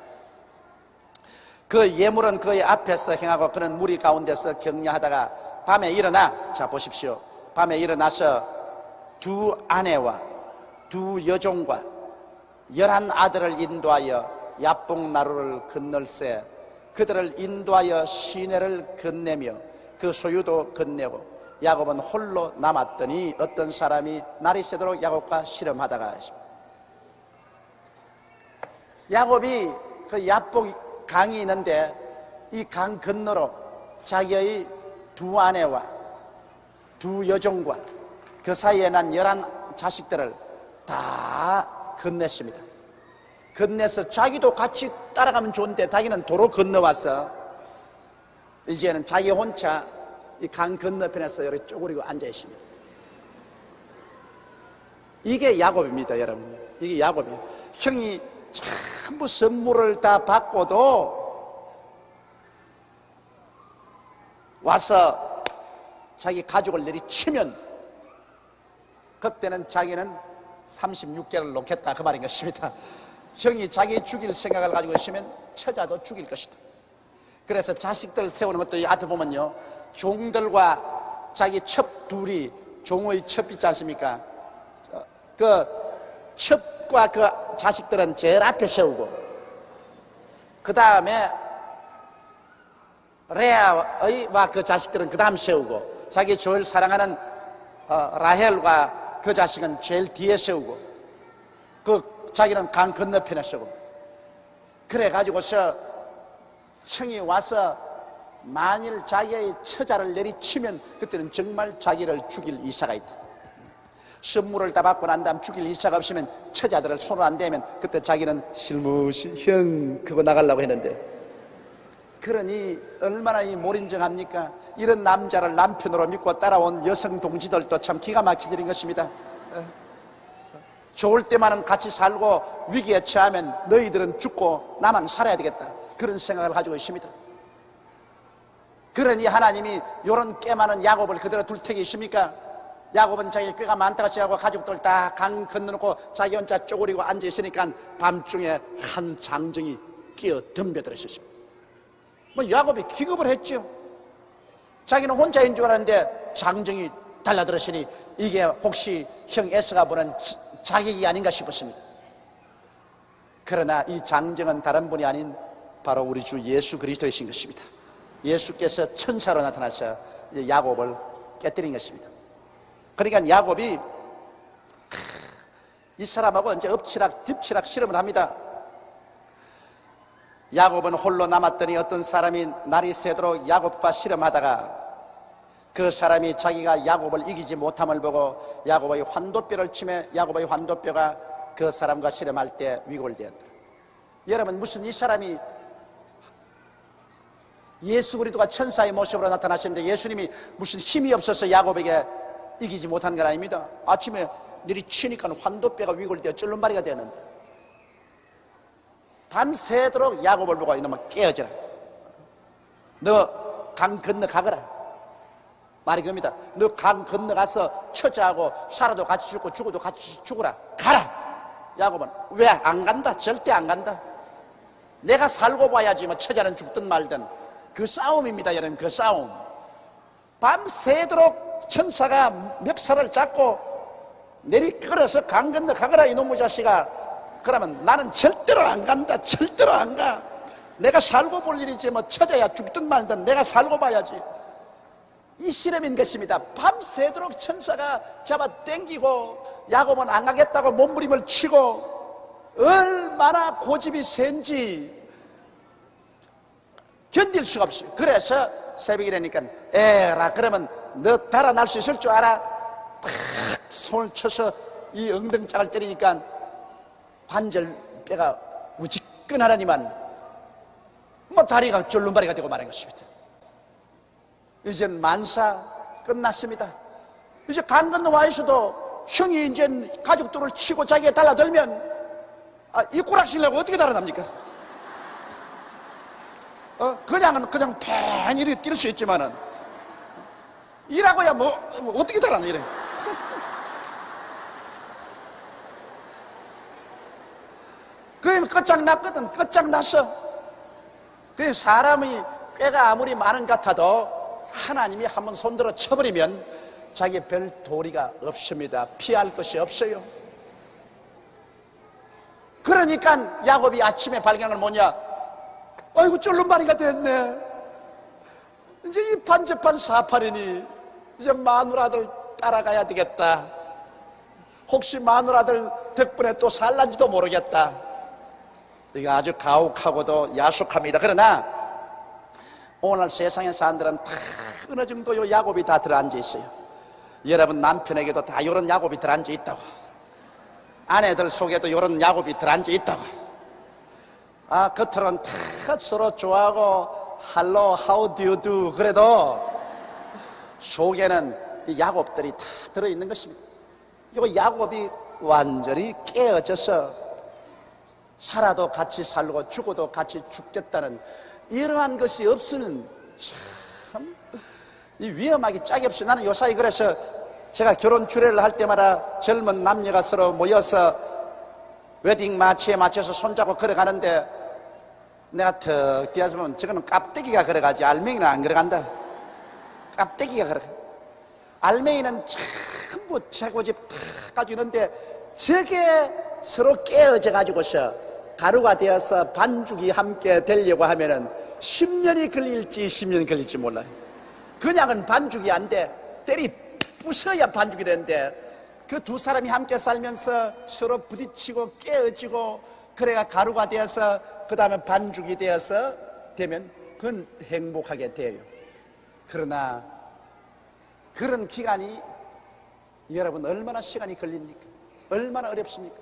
그 예물은 그의 앞에서 행하고 그는 무리 가운데서 격려하다가 밤에 일어나, 자 보십시오, 밤에 일어나서 두 아내와 두 여종과 11 아들을 인도하여 야뽕 나루를 건널세 그들을 인도하여 시내를 건네며 그 소유도 건네고 야곱은 홀로 남았더니 어떤 사람이 날이 새도록 야곱과 씨름하다가, 야곱이 그 야뽕 강이 있는데 이 강 건너로 자기의 두 아내와 두 여종과 그 사이에 난 11 자식들을 다 건넸습니다. 건네서 자기도 같이 따라가면 좋은데 자기는 도로 건너와서 이제는 자기 혼자 이 강 건너편에서 이렇게 쪼그리고 앉아 있습니다. 이게 야곱입니다, 여러분. 이게 야곱이에요. 형이 전부 선물을 다 받고도 와서 자기 가족을 내리치면 그때는 자기는 36개를 놓겠다 그 말인 것입니다. 형이 자기 죽일 생각을 가지고 있으면 처자도 죽일 것이다. 그래서 자식들 세우는 것도 이 앞에 보면요, 종들과 자기 첩 둘이, 종의 첩 있지 않습니까? 그 첩과 그 자식들은 제일 앞에 세우고, 그 다음에 레아와 그 자식들은 그 다음 세우고, 자기 제일 사랑하는 라헬과 그 자식은 제일 뒤에 세우고, 그 자기는 강 건너편에 세우고, 그래 가지고서 형이 와서 만일 자기의 처자를 내리치면 그때는 정말 자기를 죽일 이사가 있다. 선물을 다 받고 난 다음 죽일 이사가 없으면 처자들을 손을 안 대면 그때 자기는 실무시 형 그거 나가려고 했는데, 그러니 얼마나 이 몰인정합니까? 이런 남자를 남편으로 믿고 따라온 여성 동지들도 참 기가 막힌 일인 것입니다. 좋을 때만은 같이 살고 위기에 처하면 너희들은 죽고 나만 살아야 되겠다, 그런 생각을 가지고 있습니다. 그러니 하나님이 이런 꽤 많은 야곱을 그대로 둘 택이 있습니까? 야곱은 자기 꾀가 많다고 생각하고 가족들 다 강 건너놓고 자기 혼자 쪼그리고 앉아있으니까 밤중에 한 장정이 끼어 덤벼들었습니다. 뭐 야곱이 기겁을 했죠. 자기는 혼자인 줄 알았는데 장정이 달라들었으니 이게 혹시 형 에서가 보는 자객이 아닌가 싶었습니다. 그러나 이 장정은 다른 분이 아닌 바로 우리 주 예수 그리스도이신 것입니다. 예수께서 천사로 나타나셔 야곱을 깨뜨린 것입니다. 그러니까 야곱이 이 사람하고 이제 엎치락 뒤치락 씨름을 합니다. 야곱은 홀로 남았더니 어떤 사람이 날이 새도록 야곱과 씨름하다가 그 사람이 자기가 야곱을 이기지 못함을 보고 야곱의 환도뼈를 치매 야곱의 환도뼈가 그 사람과 씨름할 때 위골되었다. 여러분, 무슨 이 사람이 예수 그리스도가 천사의 모습으로 나타나셨는데 예수님이 무슨 힘이 없어서 야곱에게 이기지 못한 건 아닙니다. 아침에 내리치니까 환도뼈가 위골되어 쩔름바리가 되었는데 밤새도록 야곱을 보고 이놈아 깨어져라, 너 강 건너 가거라 말이 겁니다. 너 강 건너가서 처자하고 살아도 같이 죽고 죽어도 같이 죽어라, 가라. 야곱은 왜 안 간다? 절대 안 간다. 내가 살고 봐야지 뭐 처자는 죽든 말든. 그 싸움입니다 여러분. 그 싸움 밤새도록 천사가 멱살을 잡고 내리끌어서 강 건너 가거라 이놈의 자식아. 그러면 나는 절대로 안 간다, 절대로 안 가. 내가 살고 볼 일이지 뭐 처자야 죽든 말든 내가 살고 봐야지. 이 씨름인 것입니다. 밤새도록 천사가 잡아 당기고 야곱은 안 가겠다고 몸부림을 치고 얼마나 고집이 센지 견딜 수가 없어요. 그래서 새벽이 되니까 에라, 그러면 너 달아날 수 있을 줄 알아? 탁 손을 쳐서 이 엉덩짝을 때리니까 관절뼈가 우지끈하더니만 뭐 다리가 졸름바리가 되고 말한 것입니다. 이젠 만사 끝났습니다. 이제 강 건너 와 있어도 형이 이제 가족들을 치고 자기가 달라들면 이 꼬락실려고 어떻게 달아납니까? 그냥 팽 이렇게 뛸 수 있지만은 이라고야 뭐 어떻게 달아나 이래. 그럼 끝장났거든. 끝장났어. 그 사람이 꾀가 아무리 많은 것 같아도 하나님이 한번 손들어 쳐버리면 자기 별 도리가 없습니다. 피할 것이 없어요. 그러니까 야곱이 아침에 발견을 뭐냐? 아이고 쫄름바리가 됐네. 이제 이 판접한 사팔이니 이제 마누라들 따라가야 되겠다. 혹시 마누라들 덕분에 또 살란지도 모르겠다. 이거 아주 가혹하고도 야속합니다. 그러나 오늘 세상의 사람들은 다 어느 정도 요 야곱이 다 들어앉아 있어요. 여러분 남편에게도 다 이런 야곱이 들어앉아 있다고, 아내들 속에도 이런 야곱이 들어앉아 있다고. 겉으로는 다 서로 좋아하고 hello, how do you do 그래도 속에는 이 야곱들이 다 들어있는 것입니다. 이 야곱이 완전히 깨어져서 살아도 같이 살고 죽어도 같이 죽겠다는 이러한 것이 없으면 참 위험하기 짝이 없어요. 나는 요사이 그래서 제가 결혼 주례를 할 때마다 젊은 남녀가 서로 모여서 웨딩 마치에 맞춰서 손잡고 걸어가는데 내가 턱 뛰어서 보면 저거는 깝대기가 걸어가지 알맹이는 안 걸어간다. 깝대기가 걸어가. 알맹이는 전부 재고집 다 가지고 있는데 저게 서로 깨어져 가지고서 가루가 되어서 반죽이 함께 되려고 하면은 10년이 걸릴지 10년이 걸릴지 몰라요. 그냥은 반죽이 안 돼. 때리 부숴야 반죽이 되는데 그 두 사람이 함께 살면서 서로 부딪히고 깨어지고 그래가 가루가 되어서 그 다음에 반죽이 되어서 되면 그건 행복하게 돼요. 그러나 그런 기간이 여러분 얼마나 시간이 걸립니까? 얼마나 어렵습니까?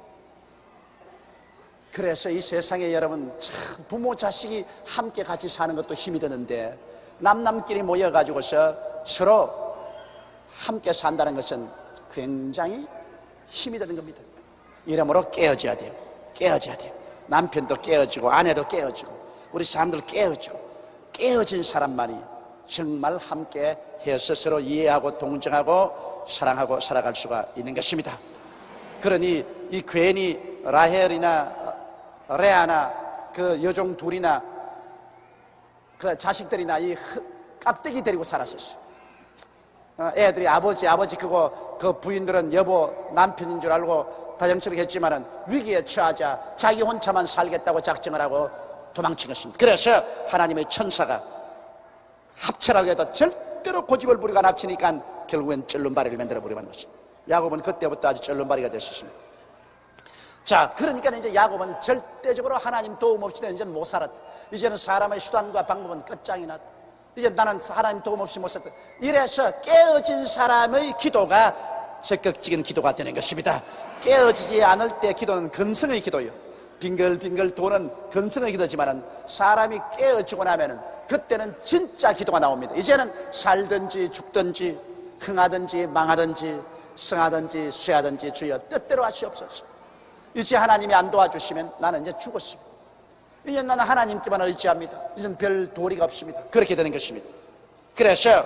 그래서 이 세상에 여러분 참 부모 자식이 함께 같이 사는 것도 힘이 드는데 남남끼리 모여가지고서 서로 함께 산다는 것은 굉장히 힘이 드는 겁니다. 이러므로 깨어져야 돼요. 깨어져야 돼요. 남편도 깨어지고 아내도 깨어지고 우리 사람들 깨어지고, 깨어진 사람만이 정말 함께 해서 서로 이해하고 동정하고 사랑하고 살아갈 수가 있는 것입니다. 그러니 이 괜히 라헬이나 레아나 그 여종 둘이나 그 자식들이나 이 깝대기 데리고 살았었어요. 애들이 아버지 그거 그 부인들은 여보 남편인 줄 알고 다정스럽게 했지만은 위기에 처하자 자기 혼자만 살겠다고 작정을 하고 도망친 것입니다. 그래서 하나님의 천사가 합체라고 해도 절대로 고집을 부리고 안 합치니까 결국엔 쩔름바리를 만들어 버리고 하는 것입니다. 야곱은 그때부터 아주 쩔름바리가 됐었습니다. 자, 그러니까 이제 야곱은 절대적으로 하나님 도움 없이는 이제는 못 살았다. 이제는 사람의 수단과 방법은 끝장이 났다. 이제 나는 하나님 도움 없이 못 살았다. 이래서 깨어진 사람의 기도가 적극적인 기도가 되는 것입니다. 깨어지지 않을 때 기도는 근성의 기도예요. 빙글빙글 도는 근성의 기도지만은 사람이 깨어지고 나면은 그때는 진짜 기도가 나옵니다. 이제는 살든지 죽든지 흥하든지 망하든지 성하든지 쇠하든지 주여 뜻대로 하시옵소서. 이제 하나님이 안 도와주시면 나는 이제 죽었습니다. 이제 나는 하나님께만 의지합니다. 이제는 별 도리가 없습니다. 그렇게 되는 것입니다. 그래서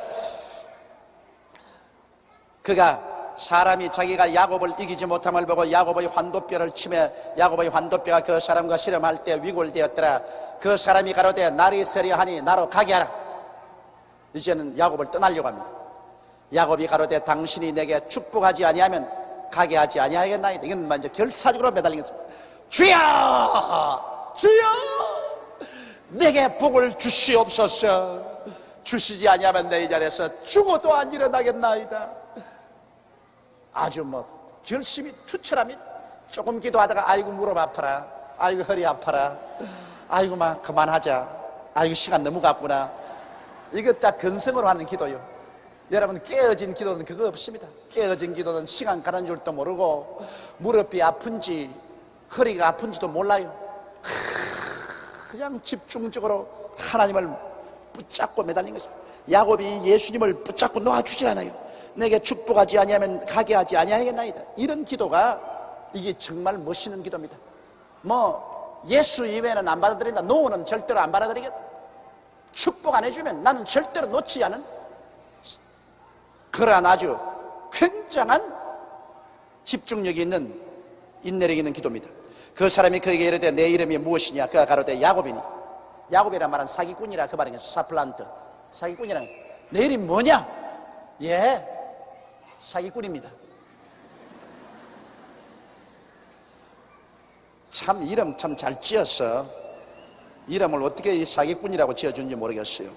그가 사람이 자기가 야곱을 이기지 못함을 보고 야곱의 환도뼈를 치매 야곱의 환도뼈가 그 사람과 씨름할 때 위골되었더라. 그 사람이 가로되 날이 세려하니 나로 가게 하라. 이제는 야곱을 떠나려고 합니다. 야곱이 가로되 당신이 내게 축복하지 아니하면 가게 하지 아니하겠나이다. 이건 먼저 결사적으로 매달린 것입니다. 주여 주여 내게 복을 주시옵소서. 주시지 아니하면 내 이 자리에서 죽어도 안 일어나겠나이다. 아주 결심이 투철합니다. 조금 기도하다가 아이고 무릎 아파라, 아이고 허리 아파라, 아이고 막 그만하자, 아이고 시간 너무 갔구나. 이거 딱 근성으로 하는 기도요. 여러분 깨어진 기도는 그거 없습니다. 깨어진 기도는 시간 가는 줄도 모르고 무릎이 아픈지 허리가 아픈지도 몰라요. 그냥 집중적으로 하나님을 붙잡고 매달린 것입니다. 야곱이 예수님을 붙잡고 놓아주질 않아요. 내게 축복하지 아니하면 가게 하지 아니하겠나이다. 이런 기도가 이게 정말 멋있는 기도입니다. 예수 이외에는 안 받아들인다. 노는 절대로 안 받아들이겠다. 축복 안 해주면 나는 절대로 놓지 않은 그러한 아주 굉장한 집중력이 있는 인내력이 있는 기도입니다. 그 사람이 그에게 이르되 내 이름이 무엇이냐? 그가 가로되 야곱이니. 야곱이란 말은 사기꾼이라 그 말인 것이죠. 사플란트 사기꾼이라는 것이죠. 내 이름이 뭐냐? 예, 사기꾼입니다. 참 이름 참 잘 지어서 이름을 어떻게 이 사기꾼이라고 지어준지 모르겠어요.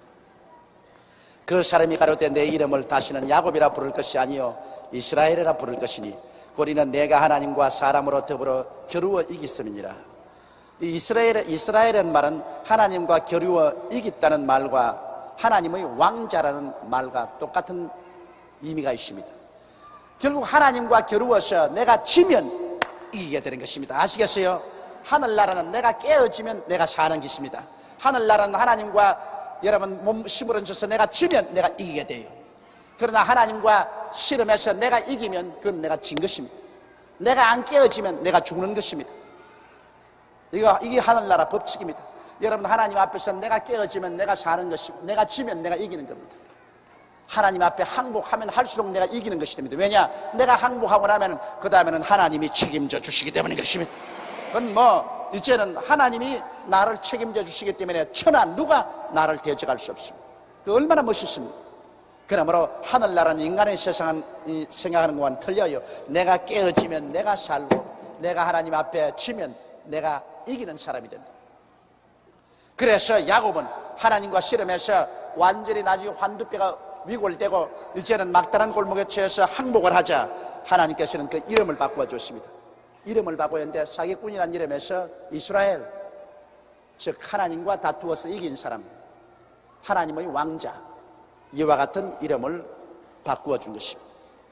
그 사람이 가로되 내 이름을 다시는 야곱이라 부를 것이 아니요 이스라엘이라 부를 것이니 곧 이는 내가 하나님과 사람으로 더불어 겨루어 이겼음이니라. 이 이스라엘이라는 말은 하나님과 겨루어 이겼다는 말과 하나님의 왕자라는 말과 똑같은 의미가 있습니다. 결국 하나님과 겨루어서 내가 지면 이기게 되는 것입니다. 아시겠어요? 하늘나라는 내가 깨어지면 내가 사는 것입니다. 하늘나라는 하나님과 여러분 몸 심으러져서 내가 지면 내가 이기게 돼요. 그러나 하나님과 씨름해서 내가 이기면 그건 내가 진 것입니다. 내가 안 깨어지면 내가 죽는 것입니다. 이게 하늘나라 법칙입니다. 여러분 하나님 앞에서 내가 깨어지면 내가 사는 것이고 내가 지면 내가 이기는 겁니다. 하나님 앞에 항복하면 할수록 내가 이기는 것이 됩니다. 왜냐? 내가 항복하고 나면 그 다음에는 하나님이 책임져 주시기 때문인 것입니다. 그건 이제는 하나님이 나를 책임져 주시기 때문에 천하 누가 나를 대적할 수 없습니다. 그 얼마나 멋있습니까? 그러므로 하늘나라는 인간의 세상은 생각하는 것과는 틀려요. 내가 깨어지면 내가 살고 내가 하나님 앞에 지면 내가 이기는 사람이 된다. 그래서 야곱은 하나님과 씨름해서 완전히 나중에 환두뼈가 위골되고 이제는 막다른 골목에 처해서 항복을 하자 하나님께서는 그 이름을 바꾸어 줬습니다. 이름을 바꾸었는데 사기꾼이라는 이름에서 이스라엘, 즉 하나님과 다투어서 이긴 사람, 하나님의 왕자, 이와 같은 이름을 바꾸어 준 것입니다.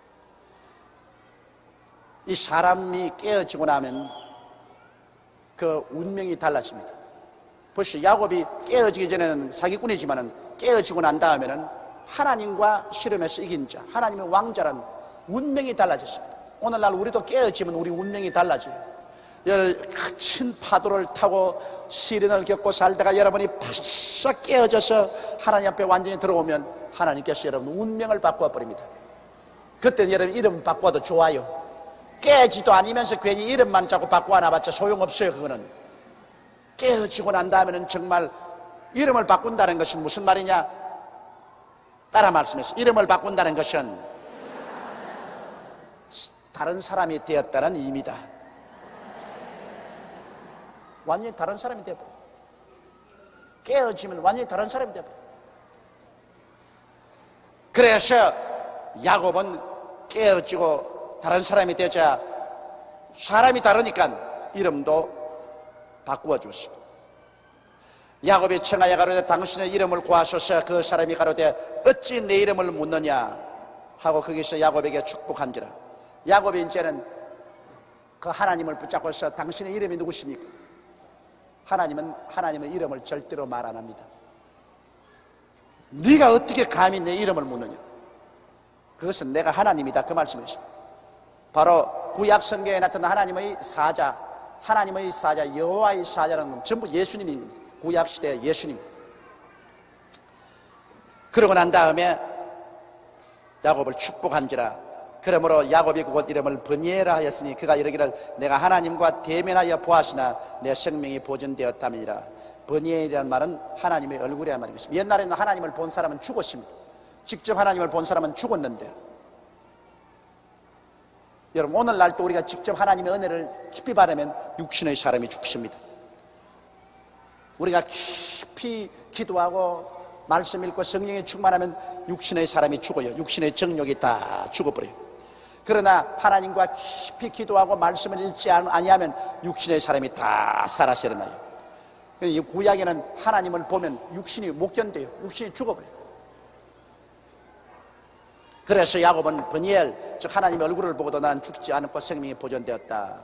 이 사람이 깨어지고 나면 그 운명이 달라집니다. 벌써 야곱이 깨어지기 전에는 사기꾼이지만 깨어지고 난 다음에는 하나님과 씨름해서 이긴 자, 하나님의 왕자란 운명이 달라졌습니다. 오늘날 우리도 깨어지면 우리 운명이 달라져요. 큰 파도를 타고 시련을 겪고 살다가 여러분이 바싹 깨어져서 하나님 앞에 완전히 들어오면 하나님께서 여러분 운명을 바꿔버립니다. 그때는 여러분 이름 바꿔도 좋아요. 깨지도 아니면서 괜히 이름만 자꾸 바꿔놔봤자 소용없어요. 그거는 깨어지고 난 다음에는 정말 이름을 바꾼다는 것은 무슨 말이냐? 따라 말씀해서 이름을 바꾼다는 것은 다른 사람이 되었다는 의미다. 완전히 다른 사람이 되어버려. 깨어지면 완전히 다른 사람이 되어버려. 그래서 야곱은 깨어지고 다른 사람이 되자 사람이 다르니까 이름도 바꾸어 줬습니다. 야곱이 청하여 가로되 당신의 이름을 구하소서. 그 사람이 가로되 어찌 내 이름을 묻느냐 하고 거기서 야곱에게 축복한지라. 야곱이 이제는 그 하나님을 붙잡고서 당신의 이름이 누구십니까? 하나님은 이름을 절대로 말 안 합니다. 네가 어떻게 감히 내 이름을 묻느냐? 그것은 내가 하나님이다, 그 말씀이십니다. 바로 구약 성경에 나타난 하나님의 사자, 여호와의 사자라는 건 전부 예수님입니다. 구약 시대의 예수님. 그러고 난 다음에 야곱을 축복한지라. 그러므로 야곱이 그곳 이름을 브니에라 하였으니 그가 이르기를 내가 하나님과 대면하여 보았으나 내 생명이 보존되었다니라. 브니엘이라는 말은 하나님의 얼굴이라는 말인 것입니다. 옛날에는 하나님을 본 사람은 죽었습니다. 직접 하나님을 본 사람은 죽었는데, 여러분 오늘날 또 우리가 직접 하나님의 은혜를 깊이 받으면 육신의 사람이 죽습니다. 우리가 깊이 기도하고 말씀 읽고 성령에 충만하면 육신의 사람이 죽어요. 육신의 정욕이 다 죽어버려요. 그러나 하나님과 깊이 기도하고 말씀을 읽지 아니하면 육신의 사람이 다 살아서 일어나요. 이 구약에는 하나님을 보면 육신이 못 견뎌요. 육신이 죽어버려요. 그래서 야곱은 브니엘, 즉 하나님의 얼굴을 보고도 나는 죽지 않고 생명이 보존되었다.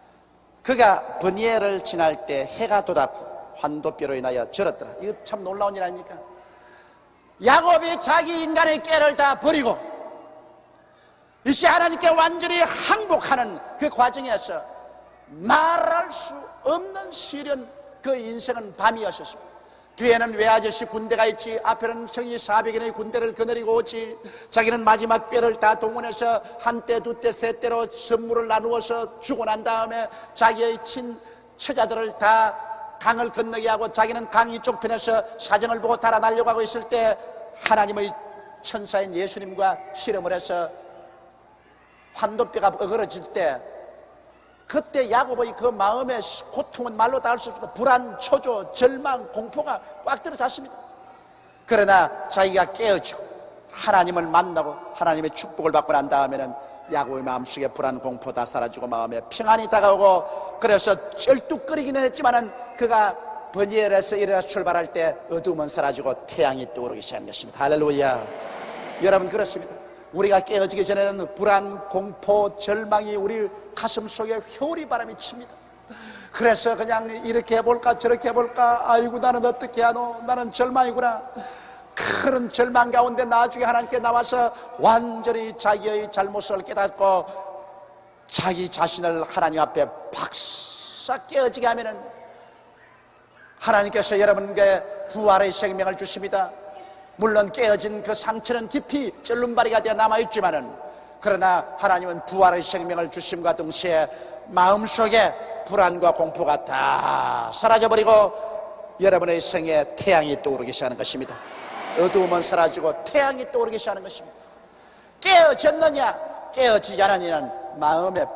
그가 브니엘을 지날 때 해가 돋았고 환도뼈로 인하여 절었더라. 이거 참 놀라운 일 아닙니까? 야곱이 자기 인간의 깨를 다 버리고 이제 하나님께 완전히 항복하는 그 과정에서 말할 수 없는 시련, 그 인생은 밤이었습니다. 뒤에는 외아저씨 군대가 있지, 앞에는 형이 400인의 군대를 거느리고 오지. 자기는 마지막 꾀를 다 동원해서 한때 두때 세때로 선물을 나누어서 주고 난 다음에 자기의 처자들을 다 강을 건너게 하고 자기는 강 이쪽 편에서 사정을 보고 달아나려고 하고 있을 때 하나님의 천사인 예수님과 실험을 해서 환도뼈가 어그러질 때, 그때 야곱의 그 마음의 고통은 말로 다 할 수 없습니다. 불안, 초조, 절망, 공포가 꽉 들어찼습니다. 그러나 자기가 깨어지고 하나님을 만나고 하나님의 축복을 받고 난 다음에는 야곱의 마음속에 불안, 공포 다 사라지고 마음에 평안이 다가오고, 그래서 쩔뚝거리기는 했지만은 그가 브니엘에서 일어나서 출발할 때 어두움은 사라지고 태양이 떠오르기 시작한 것입니다. 할렐루야. 여러분 그렇습니다. 우리가 깨어지기 전에는 불안, 공포, 절망이 우리 가슴 속에 회오리 바람이 칩니다. 그래서 그냥 이렇게 해볼까 저렇게 해볼까, 아이고 나는 어떻게 하노, 나는 절망이구나. 그런 절망 가운데 나중에 하나님께 나와서 완전히 자기의 잘못을 깨닫고 자기 자신을 하나님 앞에 박싹 깨어지게 하면은 하나님께서 여러분께 부활의 생명을 주십니다. 물론 깨어진 그 상처는 깊이 쩔름바리가 되어 남아있지만은, 그러나 하나님은 부활의 생명을 주심과 동시에 마음속에 불안과 공포가 다 사라져버리고 여러분의 생에 태양이 떠오르기 시작하는 것입니다. 어두움은 사라지고 태양이 떠오르기 시작하는 것입니다. 깨어졌느냐 깨어지지 않았느냐는 마음의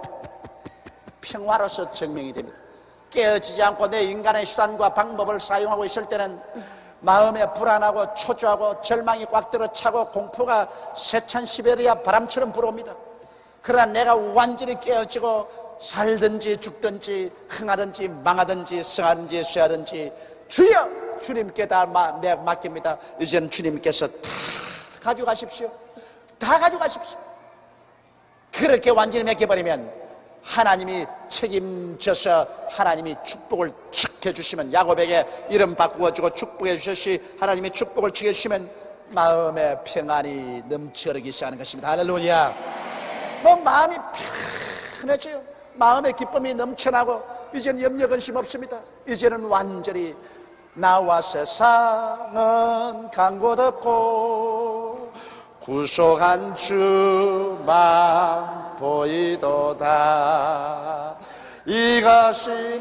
평화로서 증명이 됩니다. 깨어지지 않고 내 인간의 수단과 방법을 사용하고 있을 때는 마음에 불안하고 초조하고 절망이 꽉 들어차고 공포가 세찬 시베리아 바람처럼 불어옵니다. 그러나 내가 완전히 깨어지고 살든지 죽든지 흥하든지 망하든지 성하든지 쇠하든지 주여, 주님께 다 맡깁니다. 이제는 주님께서 다 가져가십시오. 다 가져가십시오. 그렇게 완전히 맡겨버리면 하나님이 책임져서 하나님이 축복을 축 해주시면, 야곱에게 이름 바꾸어주고 축복해 주셨시 하나님이 축복을 축해 주시면 마음의 평안이 넘쳐흐르기 시작하는 것입니다. 할렐루야. 뭐 마음이 편해져요. 마음의 기쁨이 넘쳐나고 이제는 염려 근심 없습니다. 이제는 완전히 나와 세상은 간 곳 없고 구속한 주만 보이도다. 이것이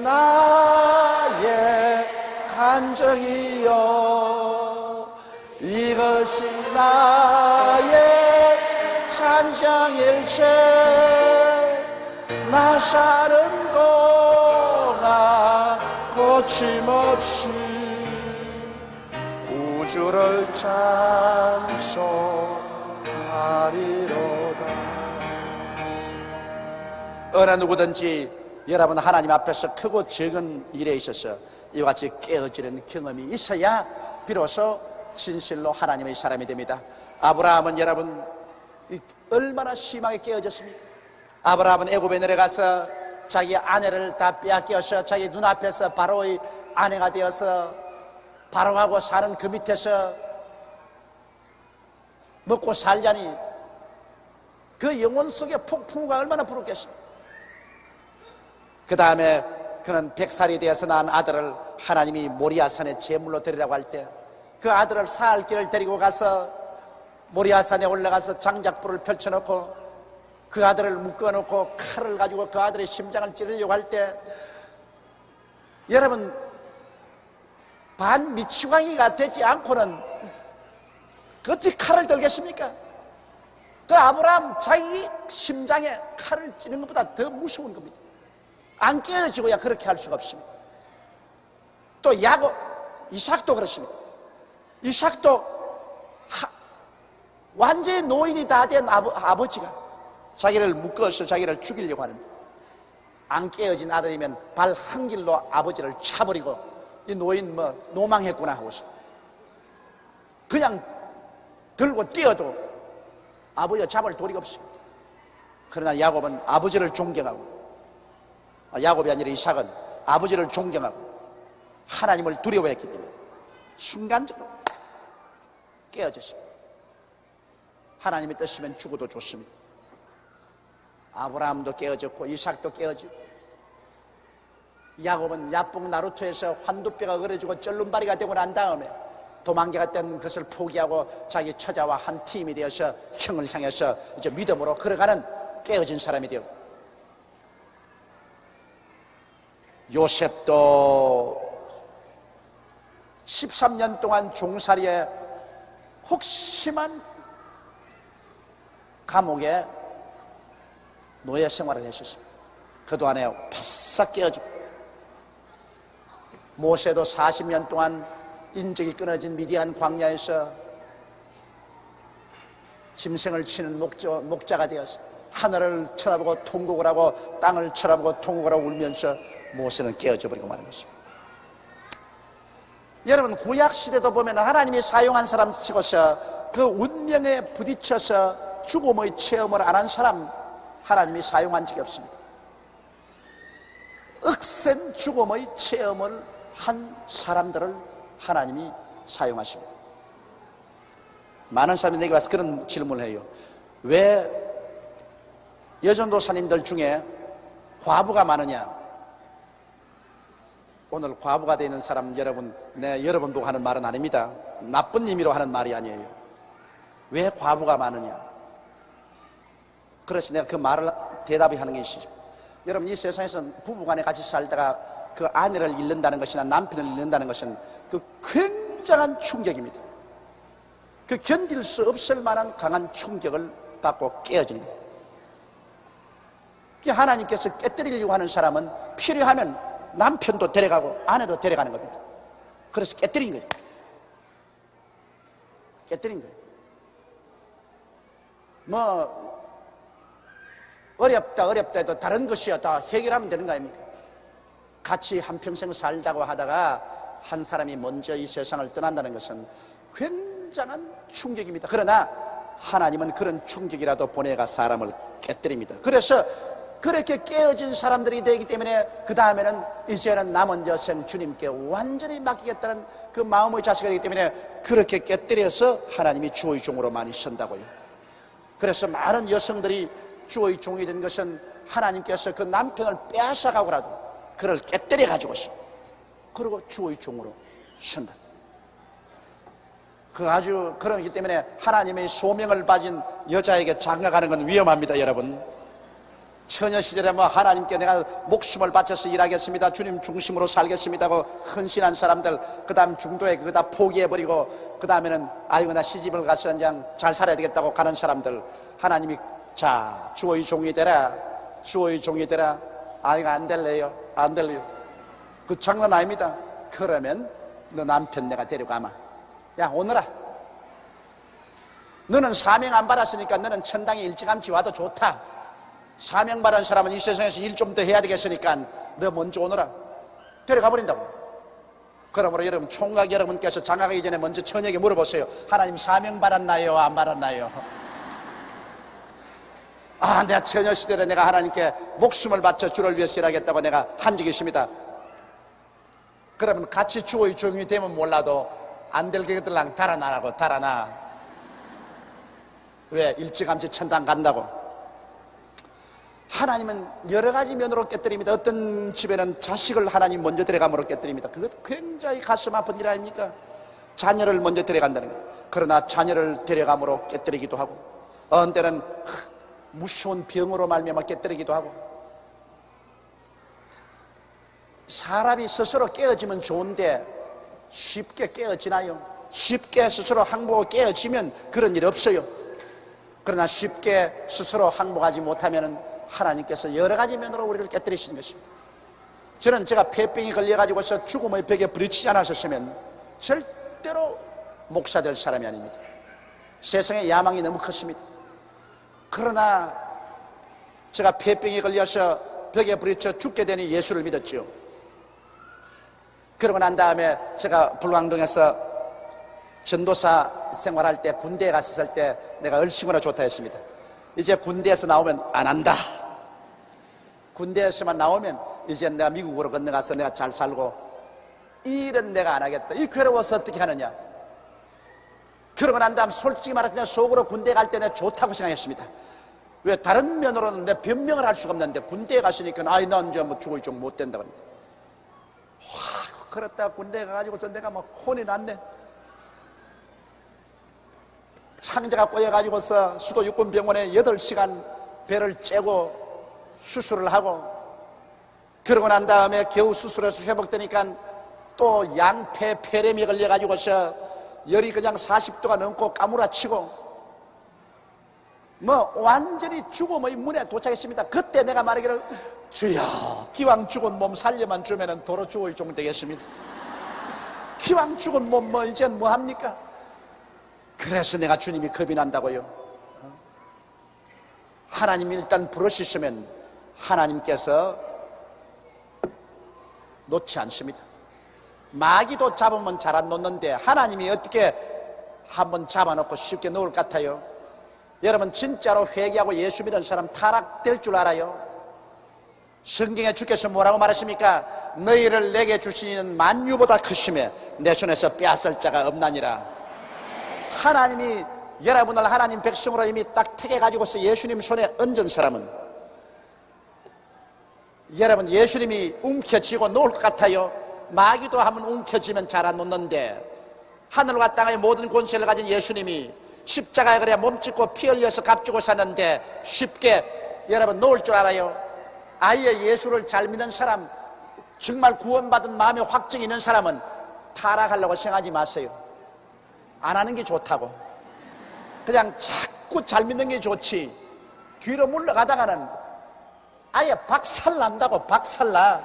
나의 간증이요 이것이 나의 찬양일세. 나 사는 동안 거침없이 구주를 찬송하리로다. 어느 누구든지 여러분 하나님 앞에서 크고 적은 일에 있어서 이와 같이 깨어지는 경험이 있어야 비로소 진실로 하나님의 사람이 됩니다. 아브라함은 여러분 얼마나 심하게 깨어졌습니까? 아브라함은 애굽에 내려가서 자기 아내를 다 빼앗겨서 자기 눈앞에서 바로의 아내가 되어서 바로하고 사는 그 밑에서 먹고 살자니 그 영혼 속에 폭풍우가 얼마나 불었겠습니까? 그 다음에 그는 100살이 되어서 낳은 아들을 하나님이 모리아산에 제물로 드리라고 할 때 그 아들을 사흘 길을 데리고 가서 모리아산에 올라가서 장작불을 펼쳐놓고 그 아들을 묶어놓고 칼을 가지고 그 아들의 심장을 찌르려고 할 때 여러분 반미치광이가 되지 않고는 어떻게 칼을 들겠습니까? 그 아브라함 자기 심장에 칼을 찌는 것보다 더 무서운 겁니다. 안 깨어지고야 그렇게 할 수가 없습니다. 또 야곱, 이삭도 그렇습니다. 이삭도 완전히 노인이 다 된 아버지가 자기를 묶어서 자기를 죽이려고 하는데 안 깨어진 아들이면 발 한 길로 아버지를 차버리고 이 노인 뭐 노망했구나 하고서 그냥 들고 뛰어도 아버지가 잡을 도리가 없어요. 그러나 야곱은 아버지를 존경하고 야곱이 아니라 이삭은 아버지를 존경하고 하나님을 두려워했기 때문에 순간적으로 깨어졌습니다. 하나님의 뜻이면 죽어도 좋습니다. 아브라함도 깨어졌고 이삭도 깨어지고 야곱은 야뽕 나루토에서 환두뼈가 그려지고 쩔름바리가 되고 난 다음에 도망가던 것을 포기하고 자기 처자와 한 팀이 되어서 형을 향해서 이제 믿음으로 걸어가는 깨어진 사람이 되었고 요셉도 13년 동안 종살이에 혹심한 감옥에 노예 생활을 했었습니다. 그동안에 바싹 깨어지고 모세도 40년 동안 인적이 끊어진 미디안 광야에서 짐승을 치는 목자가 되어서 하늘을 쳐다보고 통곡을 하고 땅을 쳐다보고 통곡을 하고 울면서 모세는 깨어져 버리고 마는 것입니다. 여러분 구약시대도 보면 하나님이 사용한 사람 치고서 그 운명에 부딪혀서 죽음의 체험을 안 한 사람 하나님이 사용한 적이 없습니다. 억센 죽음의 체험을 한 사람들을 하나님이 사용하십니다. 많은 사람이 내게 와서 그런 질문을 해요. 왜 여전도사님들 중에 과부가 많으냐? 오늘 과부가 되는 사람 여러분, 여러분 보고 하는 말은 아닙니다. 나쁜 의미로 하는 말이 아니에요. 왜 과부가 많으냐? 그래서 내가 그 말을 대답이 하는 게 있습니다. 여러분 이 세상에서 부부간에 같이 살다가 그 아내를 잃는다는 것이나 남편을 잃는다는 것은 그 굉장한 충격입니다. 그 견딜 수 없을 만한 강한 충격을 받고 깨어지는 거예요. 하나님께서 깨뜨리려고 하는 사람은 필요하면 남편도 데려가고 아내도 데려가는 겁니다. 그래서 깨뜨린 거예요. 깨뜨린 거예요. 뭐 어렵다 해도 다른 것이야 다 해결하면 되는 거 아닙니까? 같이 한평생 살다고 하다가 한 사람이 먼저 이 세상을 떠난다는 것은 굉장한 충격입니다. 그러나 하나님은 그런 충격이라도 보내가 사람을 깨뜨립니다. 그래서 그렇게 깨어진 사람들이 되기 때문에 그 다음에는 이제는 남은 여생 주님께 완전히 맡기겠다는 그 마음의 자세가 되기 때문에 그렇게 깨뜨려서 하나님이 주의 종으로 많이 선다고요. 그래서 많은 여성들이 주의 종이 된 것은 하나님께서 그 남편을 빼앗아가고라도 그를 깨뜨려 가지고서 그리고 주의 종으로 쓴다. 그 아주 그렇기 때문에 하나님의 소명을 가진 여자에게 장가가는 건 위험합니다, 여러분. 처녀 시절에 뭐 하나님께 내가 목숨을 바쳐서 일하겠습니다, 주님 중심으로 살겠습니다 하고 헌신한 사람들, 그 다음 중도에 그거 다 포기해버리고 그 다음에는 아이고 나 시집을 가서 그냥 잘 살아야 되겠다고 가는 사람들, 하나님이 자 주의 종이 되라, 주의 종이 되라. 아이고 안 될래요, 안 될래요. 그 장난 아닙니다. 그러면 너 남편 내가 데려가마. 야 오너라, 너는 사명 안 받았으니까 너는 천당에 일찌감치 와도 좋다. 사명 받은 사람은 이 세상에서 일 좀 더 해야 되겠으니까 너 먼저 오너라. 데려가 버린다고. 그러므로 여러분, 총각 여러분께서 장가가기 전에 먼저 처녀에게 물어보세요. 하나님 사명 받았나요, 안 받았나요? 아, 내가 처녀 시절에 내가 하나님께 목숨을 바쳐 주를 위해서 일하겠다고 내가 한 적이 있습니다. 그러면 같이 주의 종이 되면 몰라도 안 될 것들랑 달아나라고. 달아나. 왜? 일찌감치 천당 간다고. 하나님은 여러 가지 면으로 깨뜨립니다. 어떤 집에는 자식을 하나님 먼저 데려감으로 깨뜨립니다. 그것 굉장히 가슴 아픈 일 아닙니까? 자녀를 먼저 데려간다는 거예요. 그러나 자녀를 데려감으로 깨뜨리기도 하고, 어느 때는 무서운 병으로 말미암아 깨뜨리기도 하고. 사람이 스스로 깨어지면 좋은데 쉽게 깨어지나요? 쉽게 스스로 항복하고 깨어지면 그런 일 없어요. 그러나 쉽게 스스로 항복하지 못하면 하나님께서 여러 가지 면으로 우리를 깨뜨리시는 것입니다. 저는 제가 폐병이 걸려가지고서 죽음의 벽에 부딪히지 않았었으면 절대로 목사 될 사람이 아닙니다. 세상에 야망이 너무 컸습니다. 그러나 제가 폐병이 걸려서 벽에 부딪혀 죽게 되니 예수를 믿었죠. 그러고 난 다음에 제가 불광동에서 전도사 생활할 때, 군대에 갔었을 때 내가 얼씨구나 좋다 했습니다. 이제 군대에서 나오면 안 한다. 군대에서만 나오면 이제 내가 미국으로 건너가서 내가 잘 살고, 이 일은 내가 안 하겠다. 이 괴로워서 어떻게 하느냐. 그러고 난 다음 솔직히 말해서 내가 속으로 군대 갈 때 내가 좋다고 생각했습니다. 왜? 다른 면으로는 내 변명을 할 수가 없는데 군대에 갔으니까 아이 난 이제 뭐 죽을 좀 못 된다 그럽니다. 와, 그렇다 군대에 가가지고서 내가 막 혼이 났네. 창자가 꼬여가지고서 수도 육군병원에 8시간 배를 째고 수술을 하고, 그러고 난 다음에 겨우 수술해서 회복되니까 또 양폐 폐렴이 걸려가지고서 열이 그냥 40도가 넘고 까무라치고 뭐 완전히 죽음의 문에 도착했습니다. 그때 내가 말하기를, 주여 기왕 죽은 몸 살려만 주면은 도로 주의 종 되겠습니다. 기왕 죽은 몸 뭐 이젠 뭐 합니까? 그래서 내가 주님이 겁이 난다고요. 하나님이 일단 부르시면 하나님께서 놓지 않습니다. 마귀도 잡으면 잘 안 놓는데 하나님이 어떻게 한번 잡아놓고 쉽게 놓을 것 같아요? 여러분, 진짜로 회개하고 예수 믿는 사람 타락될 줄 알아요? 성경에 주께서 뭐라고 말하십니까? 너희를 내게 주시는 만유보다 크심에 내 손에서 빼앗을 자가 없나니라. 하나님이 여러분을 하나님 백성으로 이미 딱 택해가지고서 예수님 손에 얹은 사람은, 여러분 예수님이 움켜쥐고 놓을 것 같아요? 마귀도 한번 움켜쥐면 잘 안 놓는데, 하늘과 땅의 모든 권세를 가진 예수님이 십자가에 그래 몸짓고 피 흘려서 값주고 사는데 쉽게 여러분 놓을 줄 알아요? 아예 예수를 잘 믿는 사람, 정말 구원받은 마음의 확증이 있는 사람은 타락하려고 생각하지 마세요. 안 하는 게 좋다고. 그냥 자꾸 잘 믿는 게 좋지, 뒤로 물러가다가는 아예 박살난다고. 박살나.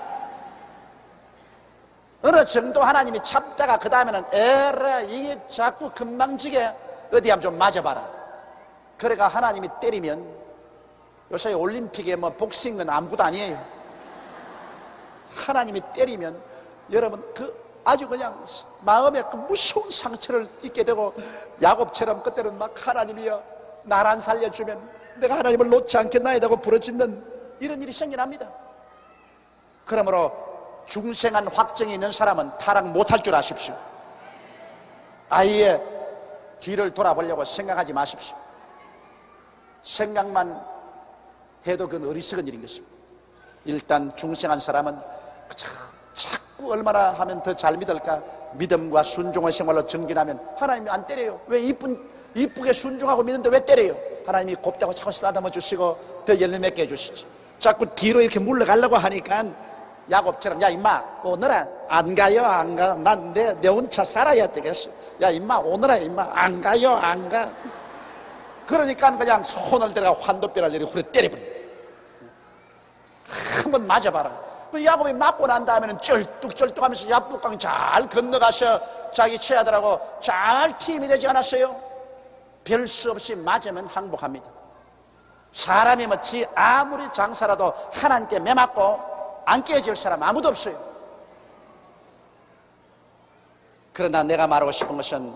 어느 정도 하나님이 참다가 그 다음에는 에라 이게 자꾸 금방지게 어디 한번 좀 맞아봐라. 그래가 하나님이 때리면, 요새 올림픽에 뭐 복싱은 아무것도 아니에요. 하나님이 때리면 여러분 그 아주 그냥 마음에 그 무서운 상처를 입게 되고, 야곱처럼 그때는 막 하나님이여 날 안 살려주면 내가 하나님을 놓지 않겠나이다 고 부르짖는 이런 일이 생겨납니다. 그러므로 중생한 확정이 있는 사람은 타락 못할 줄 아십시오. 아예 뒤를 돌아보려고 생각하지 마십시오. 생각만 해도 그건 어리석은 일인 것입니다. 일단 중생한 사람은 자꾸 얼마나 하면 더 잘 믿을까? 믿음과 순종의 생활로 정진하면 하나님이 안 때려요. 왜 이쁘게 순종하고 믿는데 왜 때려요? 하나님이 곱다고 자꾸 쓰다듬어 주시고 더 열매 맺게 해주시지. 자꾸 뒤로 이렇게 물러가려고 하니까 야곱처럼 야 임마 오늘아 안 가요 안 가. 난 내 혼자 살아야 되겠어. 야 임마 오늘아 임마 안 가요 안 가. 그러니까 그냥 손을 들어가 환도뼈를 이렇게 후려 때려버려. 한번 맞아봐라. 야곱이 맞고 난 다음에는 쩔뚝쩔뚝하면서 야복강 잘 건너가서 자기 처자들하고 잘 팀이 되지 않았어요? 별 수 없이 맞으면 항복합니다. 사람이 마치 아무리 장사라도 하나님께 매맞고 안 깨어질 사람 아무도 없어요. 그러나 내가 말하고 싶은 것은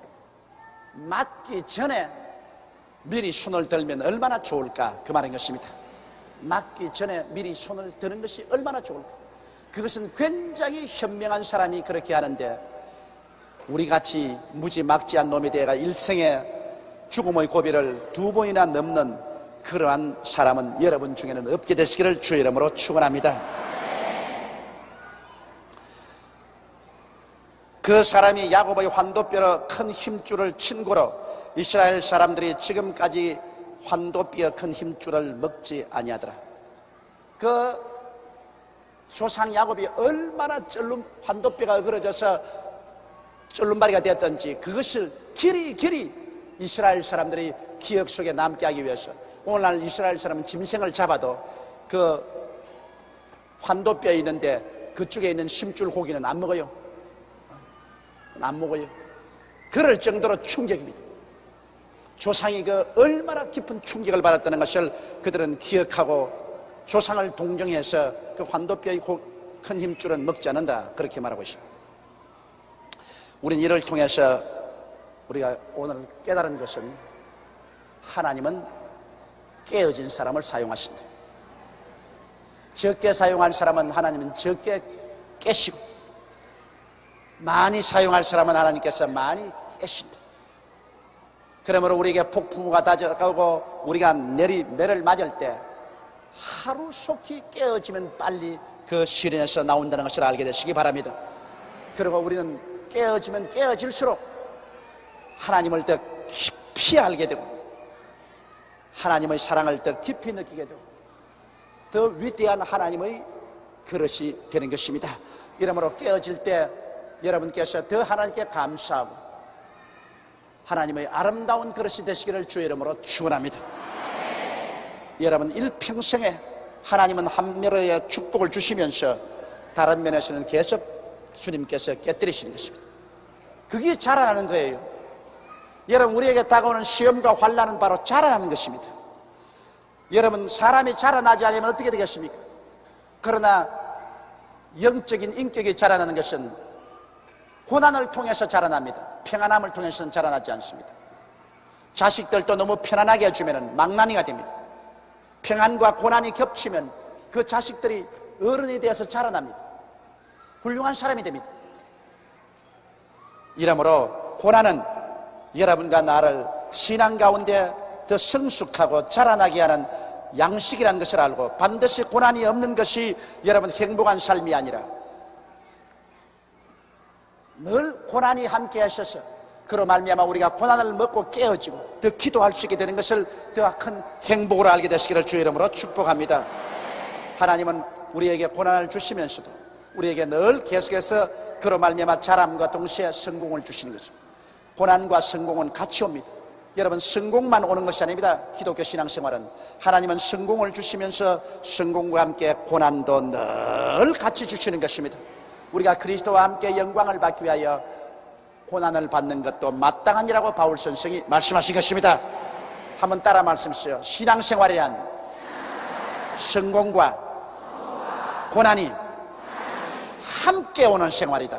맞기 전에 미리 손을 들면 얼마나 좋을까 그 말인 것입니다. 맞기 전에 미리 손을 드는 것이 얼마나 좋을까. 그것은 굉장히 현명한 사람이 그렇게 하는데 우리같이 무지막지한 놈이 되어가 일생에 죽음의 고비를 2번이나 넘는 그러한 사람은 여러분 중에는 없게 되시기를 주의 이름으로 축원합니다. 그 사람이 야곱의 환도뼈로 큰 힘줄을 친 고로 이스라엘 사람들이 지금까지 환도뼈 큰 힘줄을 먹지 아니하더라. 그 조상 야곱이 얼마나 환도뼈가 어그러져서 쫄름바리가 되었던지 그것을 길이 이스라엘 사람들이 기억 속에 남게 하기 위해서 오늘날 이스라엘 사람은 짐승을 잡아도 그 환도뼈에 있는데 그쪽에 있는 심줄 고기는 안 먹어요. 안 먹어요. 그럴 정도로 충격입니다. 조상이 그 얼마나 깊은 충격을 받았다는 것을 그들은 기억하고 조상을 동정해서 그 환도뼈의 큰 힘줄은 먹지 않는다 그렇게 말하고 있습니다. 우리는 이를 통해서 우리가 오늘 깨달은 것은 하나님은 깨어진 사람을 사용하신다. 적게 사용할 사람은 하나님은 적게 깨시고 많이 사용할 사람은 하나님께서 많이 깨신다. 그러므로 우리에게 폭풍우가 다가오고 우리가 매를 맞을 때 하루속히 깨어지면 빨리 그 시련에서 나온다는 것을 알게 되시기 바랍니다. 그리고 우리는 깨어지면 깨어질수록 하나님을 더 깊이 알게 되고 하나님의 사랑을 더 깊이 느끼게 되고 더 위대한 하나님의 그릇이 되는 것입니다. 이러므로 깨어질 때 여러분께서 더 하나님께 감사하고 하나님의 아름다운 그릇이 되시기를 주의 이름으로 축원합니다. 여러분 일평생에 하나님은 한 면의 축복을 주시면서 다른 면에서는 계속 주님께서 깨뜨리시는 것입니다. 그게 자라나는 거예요. 여러분 우리에게 다가오는 시험과 환난은 바로 자라나는 것입니다. 여러분 사람이 자라나지 않으면 어떻게 되겠습니까? 그러나 영적인 인격이 자라나는 것은 고난을 통해서 자라납니다. 평안함을 통해서는 자라나지 않습니다. 자식들도 너무 편안하게 해주면 망나니가 됩니다. 평안과 고난이 겹치면 그 자식들이 어른이 되어서 자라납니다. 훌륭한 사람이 됩니다. 이러므로 고난은 여러분과 나를 신앙 가운데 더 성숙하고 자라나게 하는 양식이라는 것을 알고 반드시 고난이 없는 것이 여러분 행복한 삶이 아니라 늘 고난이 함께 하셔서 그로 말미암아 우리가 고난을 먹고 깨어지고 더 기도할 수 있게 되는 것을 더 큰 행복으로 알게 되시기를 주의 이름으로 축복합니다. 하나님은 우리에게 고난을 주시면서도 우리에게 늘 계속해서 그로 말미암아 자람과 동시에 성공을 주시는 것입니다. 고난과 성공은 같이 옵니다. 여러분 성공만 오는 것이 아닙니다. 기독교 신앙생활은 하나님은 성공을 주시면서 성공과 함께 고난도 늘 같이 주시는 것입니다. 우리가 그리스도와 함께 영광을 받기 위하여 고난을 받는 것도 마땅한 일이라고 바울 선생이 말씀하신 것입니다. 한번 따라 말씀하세요. 신앙생활이란 성공과 고난이 함께 오는 생활이다.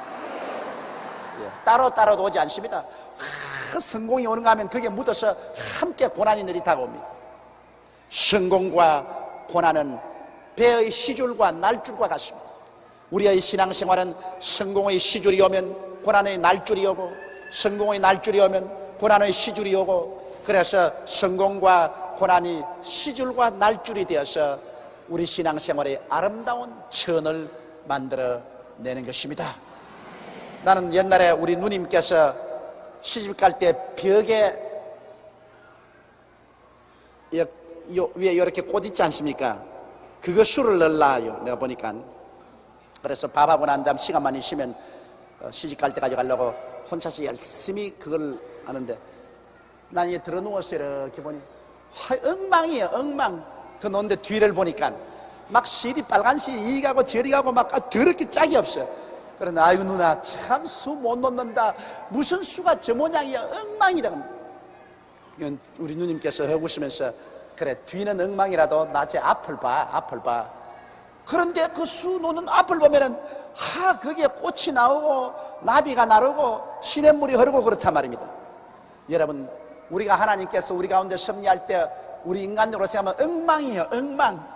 따로따로도 오지 않습니다. 성공이 오는가 하면 그게 묻어서 함께 고난이 내리 다가옵니다. 성공과 고난은 배의 시줄과 날줄과 같습니다. 우리의 신앙생활은 성공의 시줄이 오면 고난의 날줄이 오고 성공의 날줄이 오면 고난의 시줄이 오고 그래서 성공과 고난이 시줄과 날줄이 되어서 우리 신앙생활의 아름다운 천을 만들어내는 것입니다. 나는 옛날에 우리 누님께서 시집 갈 때 벽에 위에 이렇게 꽃 있지 않습니까? 그거 술을 넣으려요, 내가 보니까. 그래서 밥하고 난 다음 시간만 있으면 시집 갈 때 가져가려고 혼자서 열심히 그걸 하는데, 난 이게 들어 누워서 이렇게 보니 엉망이에요, 엉망. 그 놓는데 뒤를 보니까 막 실이 빨간 실이 이리 가고 저리 가고 막 더럽게 짝이 없어. 그런데 아이고 누나 참 수 못 놓는다, 무슨 수가 저 모양이야, 엉망이다. 우리 누님께서 웃으면서 그래, 뒤는 엉망이라도 낮에 앞을 봐, 앞을 봐. 그런데 그 수 놓는 앞을 보면은 거기에 꽃이 나오고 나비가 나르고 시냇물이 흐르고 그렇단 말입니다. 여러분, 우리가 하나님께서 우리 가운데 섭리할 때 우리 인간적으로 생각하면 엉망이에요, 엉망.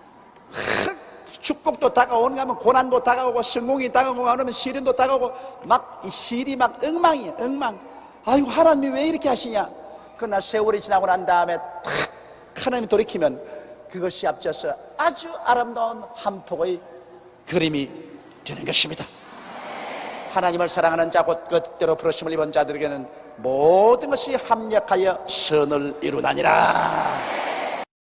축복도 다가오는가 하면 고난도 다가오고 성공이 다가오고 하면 시련도 다가오고 막 이 실이 막 엉망이에요, 엉망. 아이고 하나님이 왜 이렇게 하시냐. 그러나 세월이 지나고 난 다음에 탁 하나님이 돌이키면 그것이 앞져서 아주 아름다운 한 폭의 그림이 되는 것입니다. 하나님을 사랑하는 자 곧 그대로 부르심을 입은 자들에게는 모든 것이 합력하여 선을 이루나니라.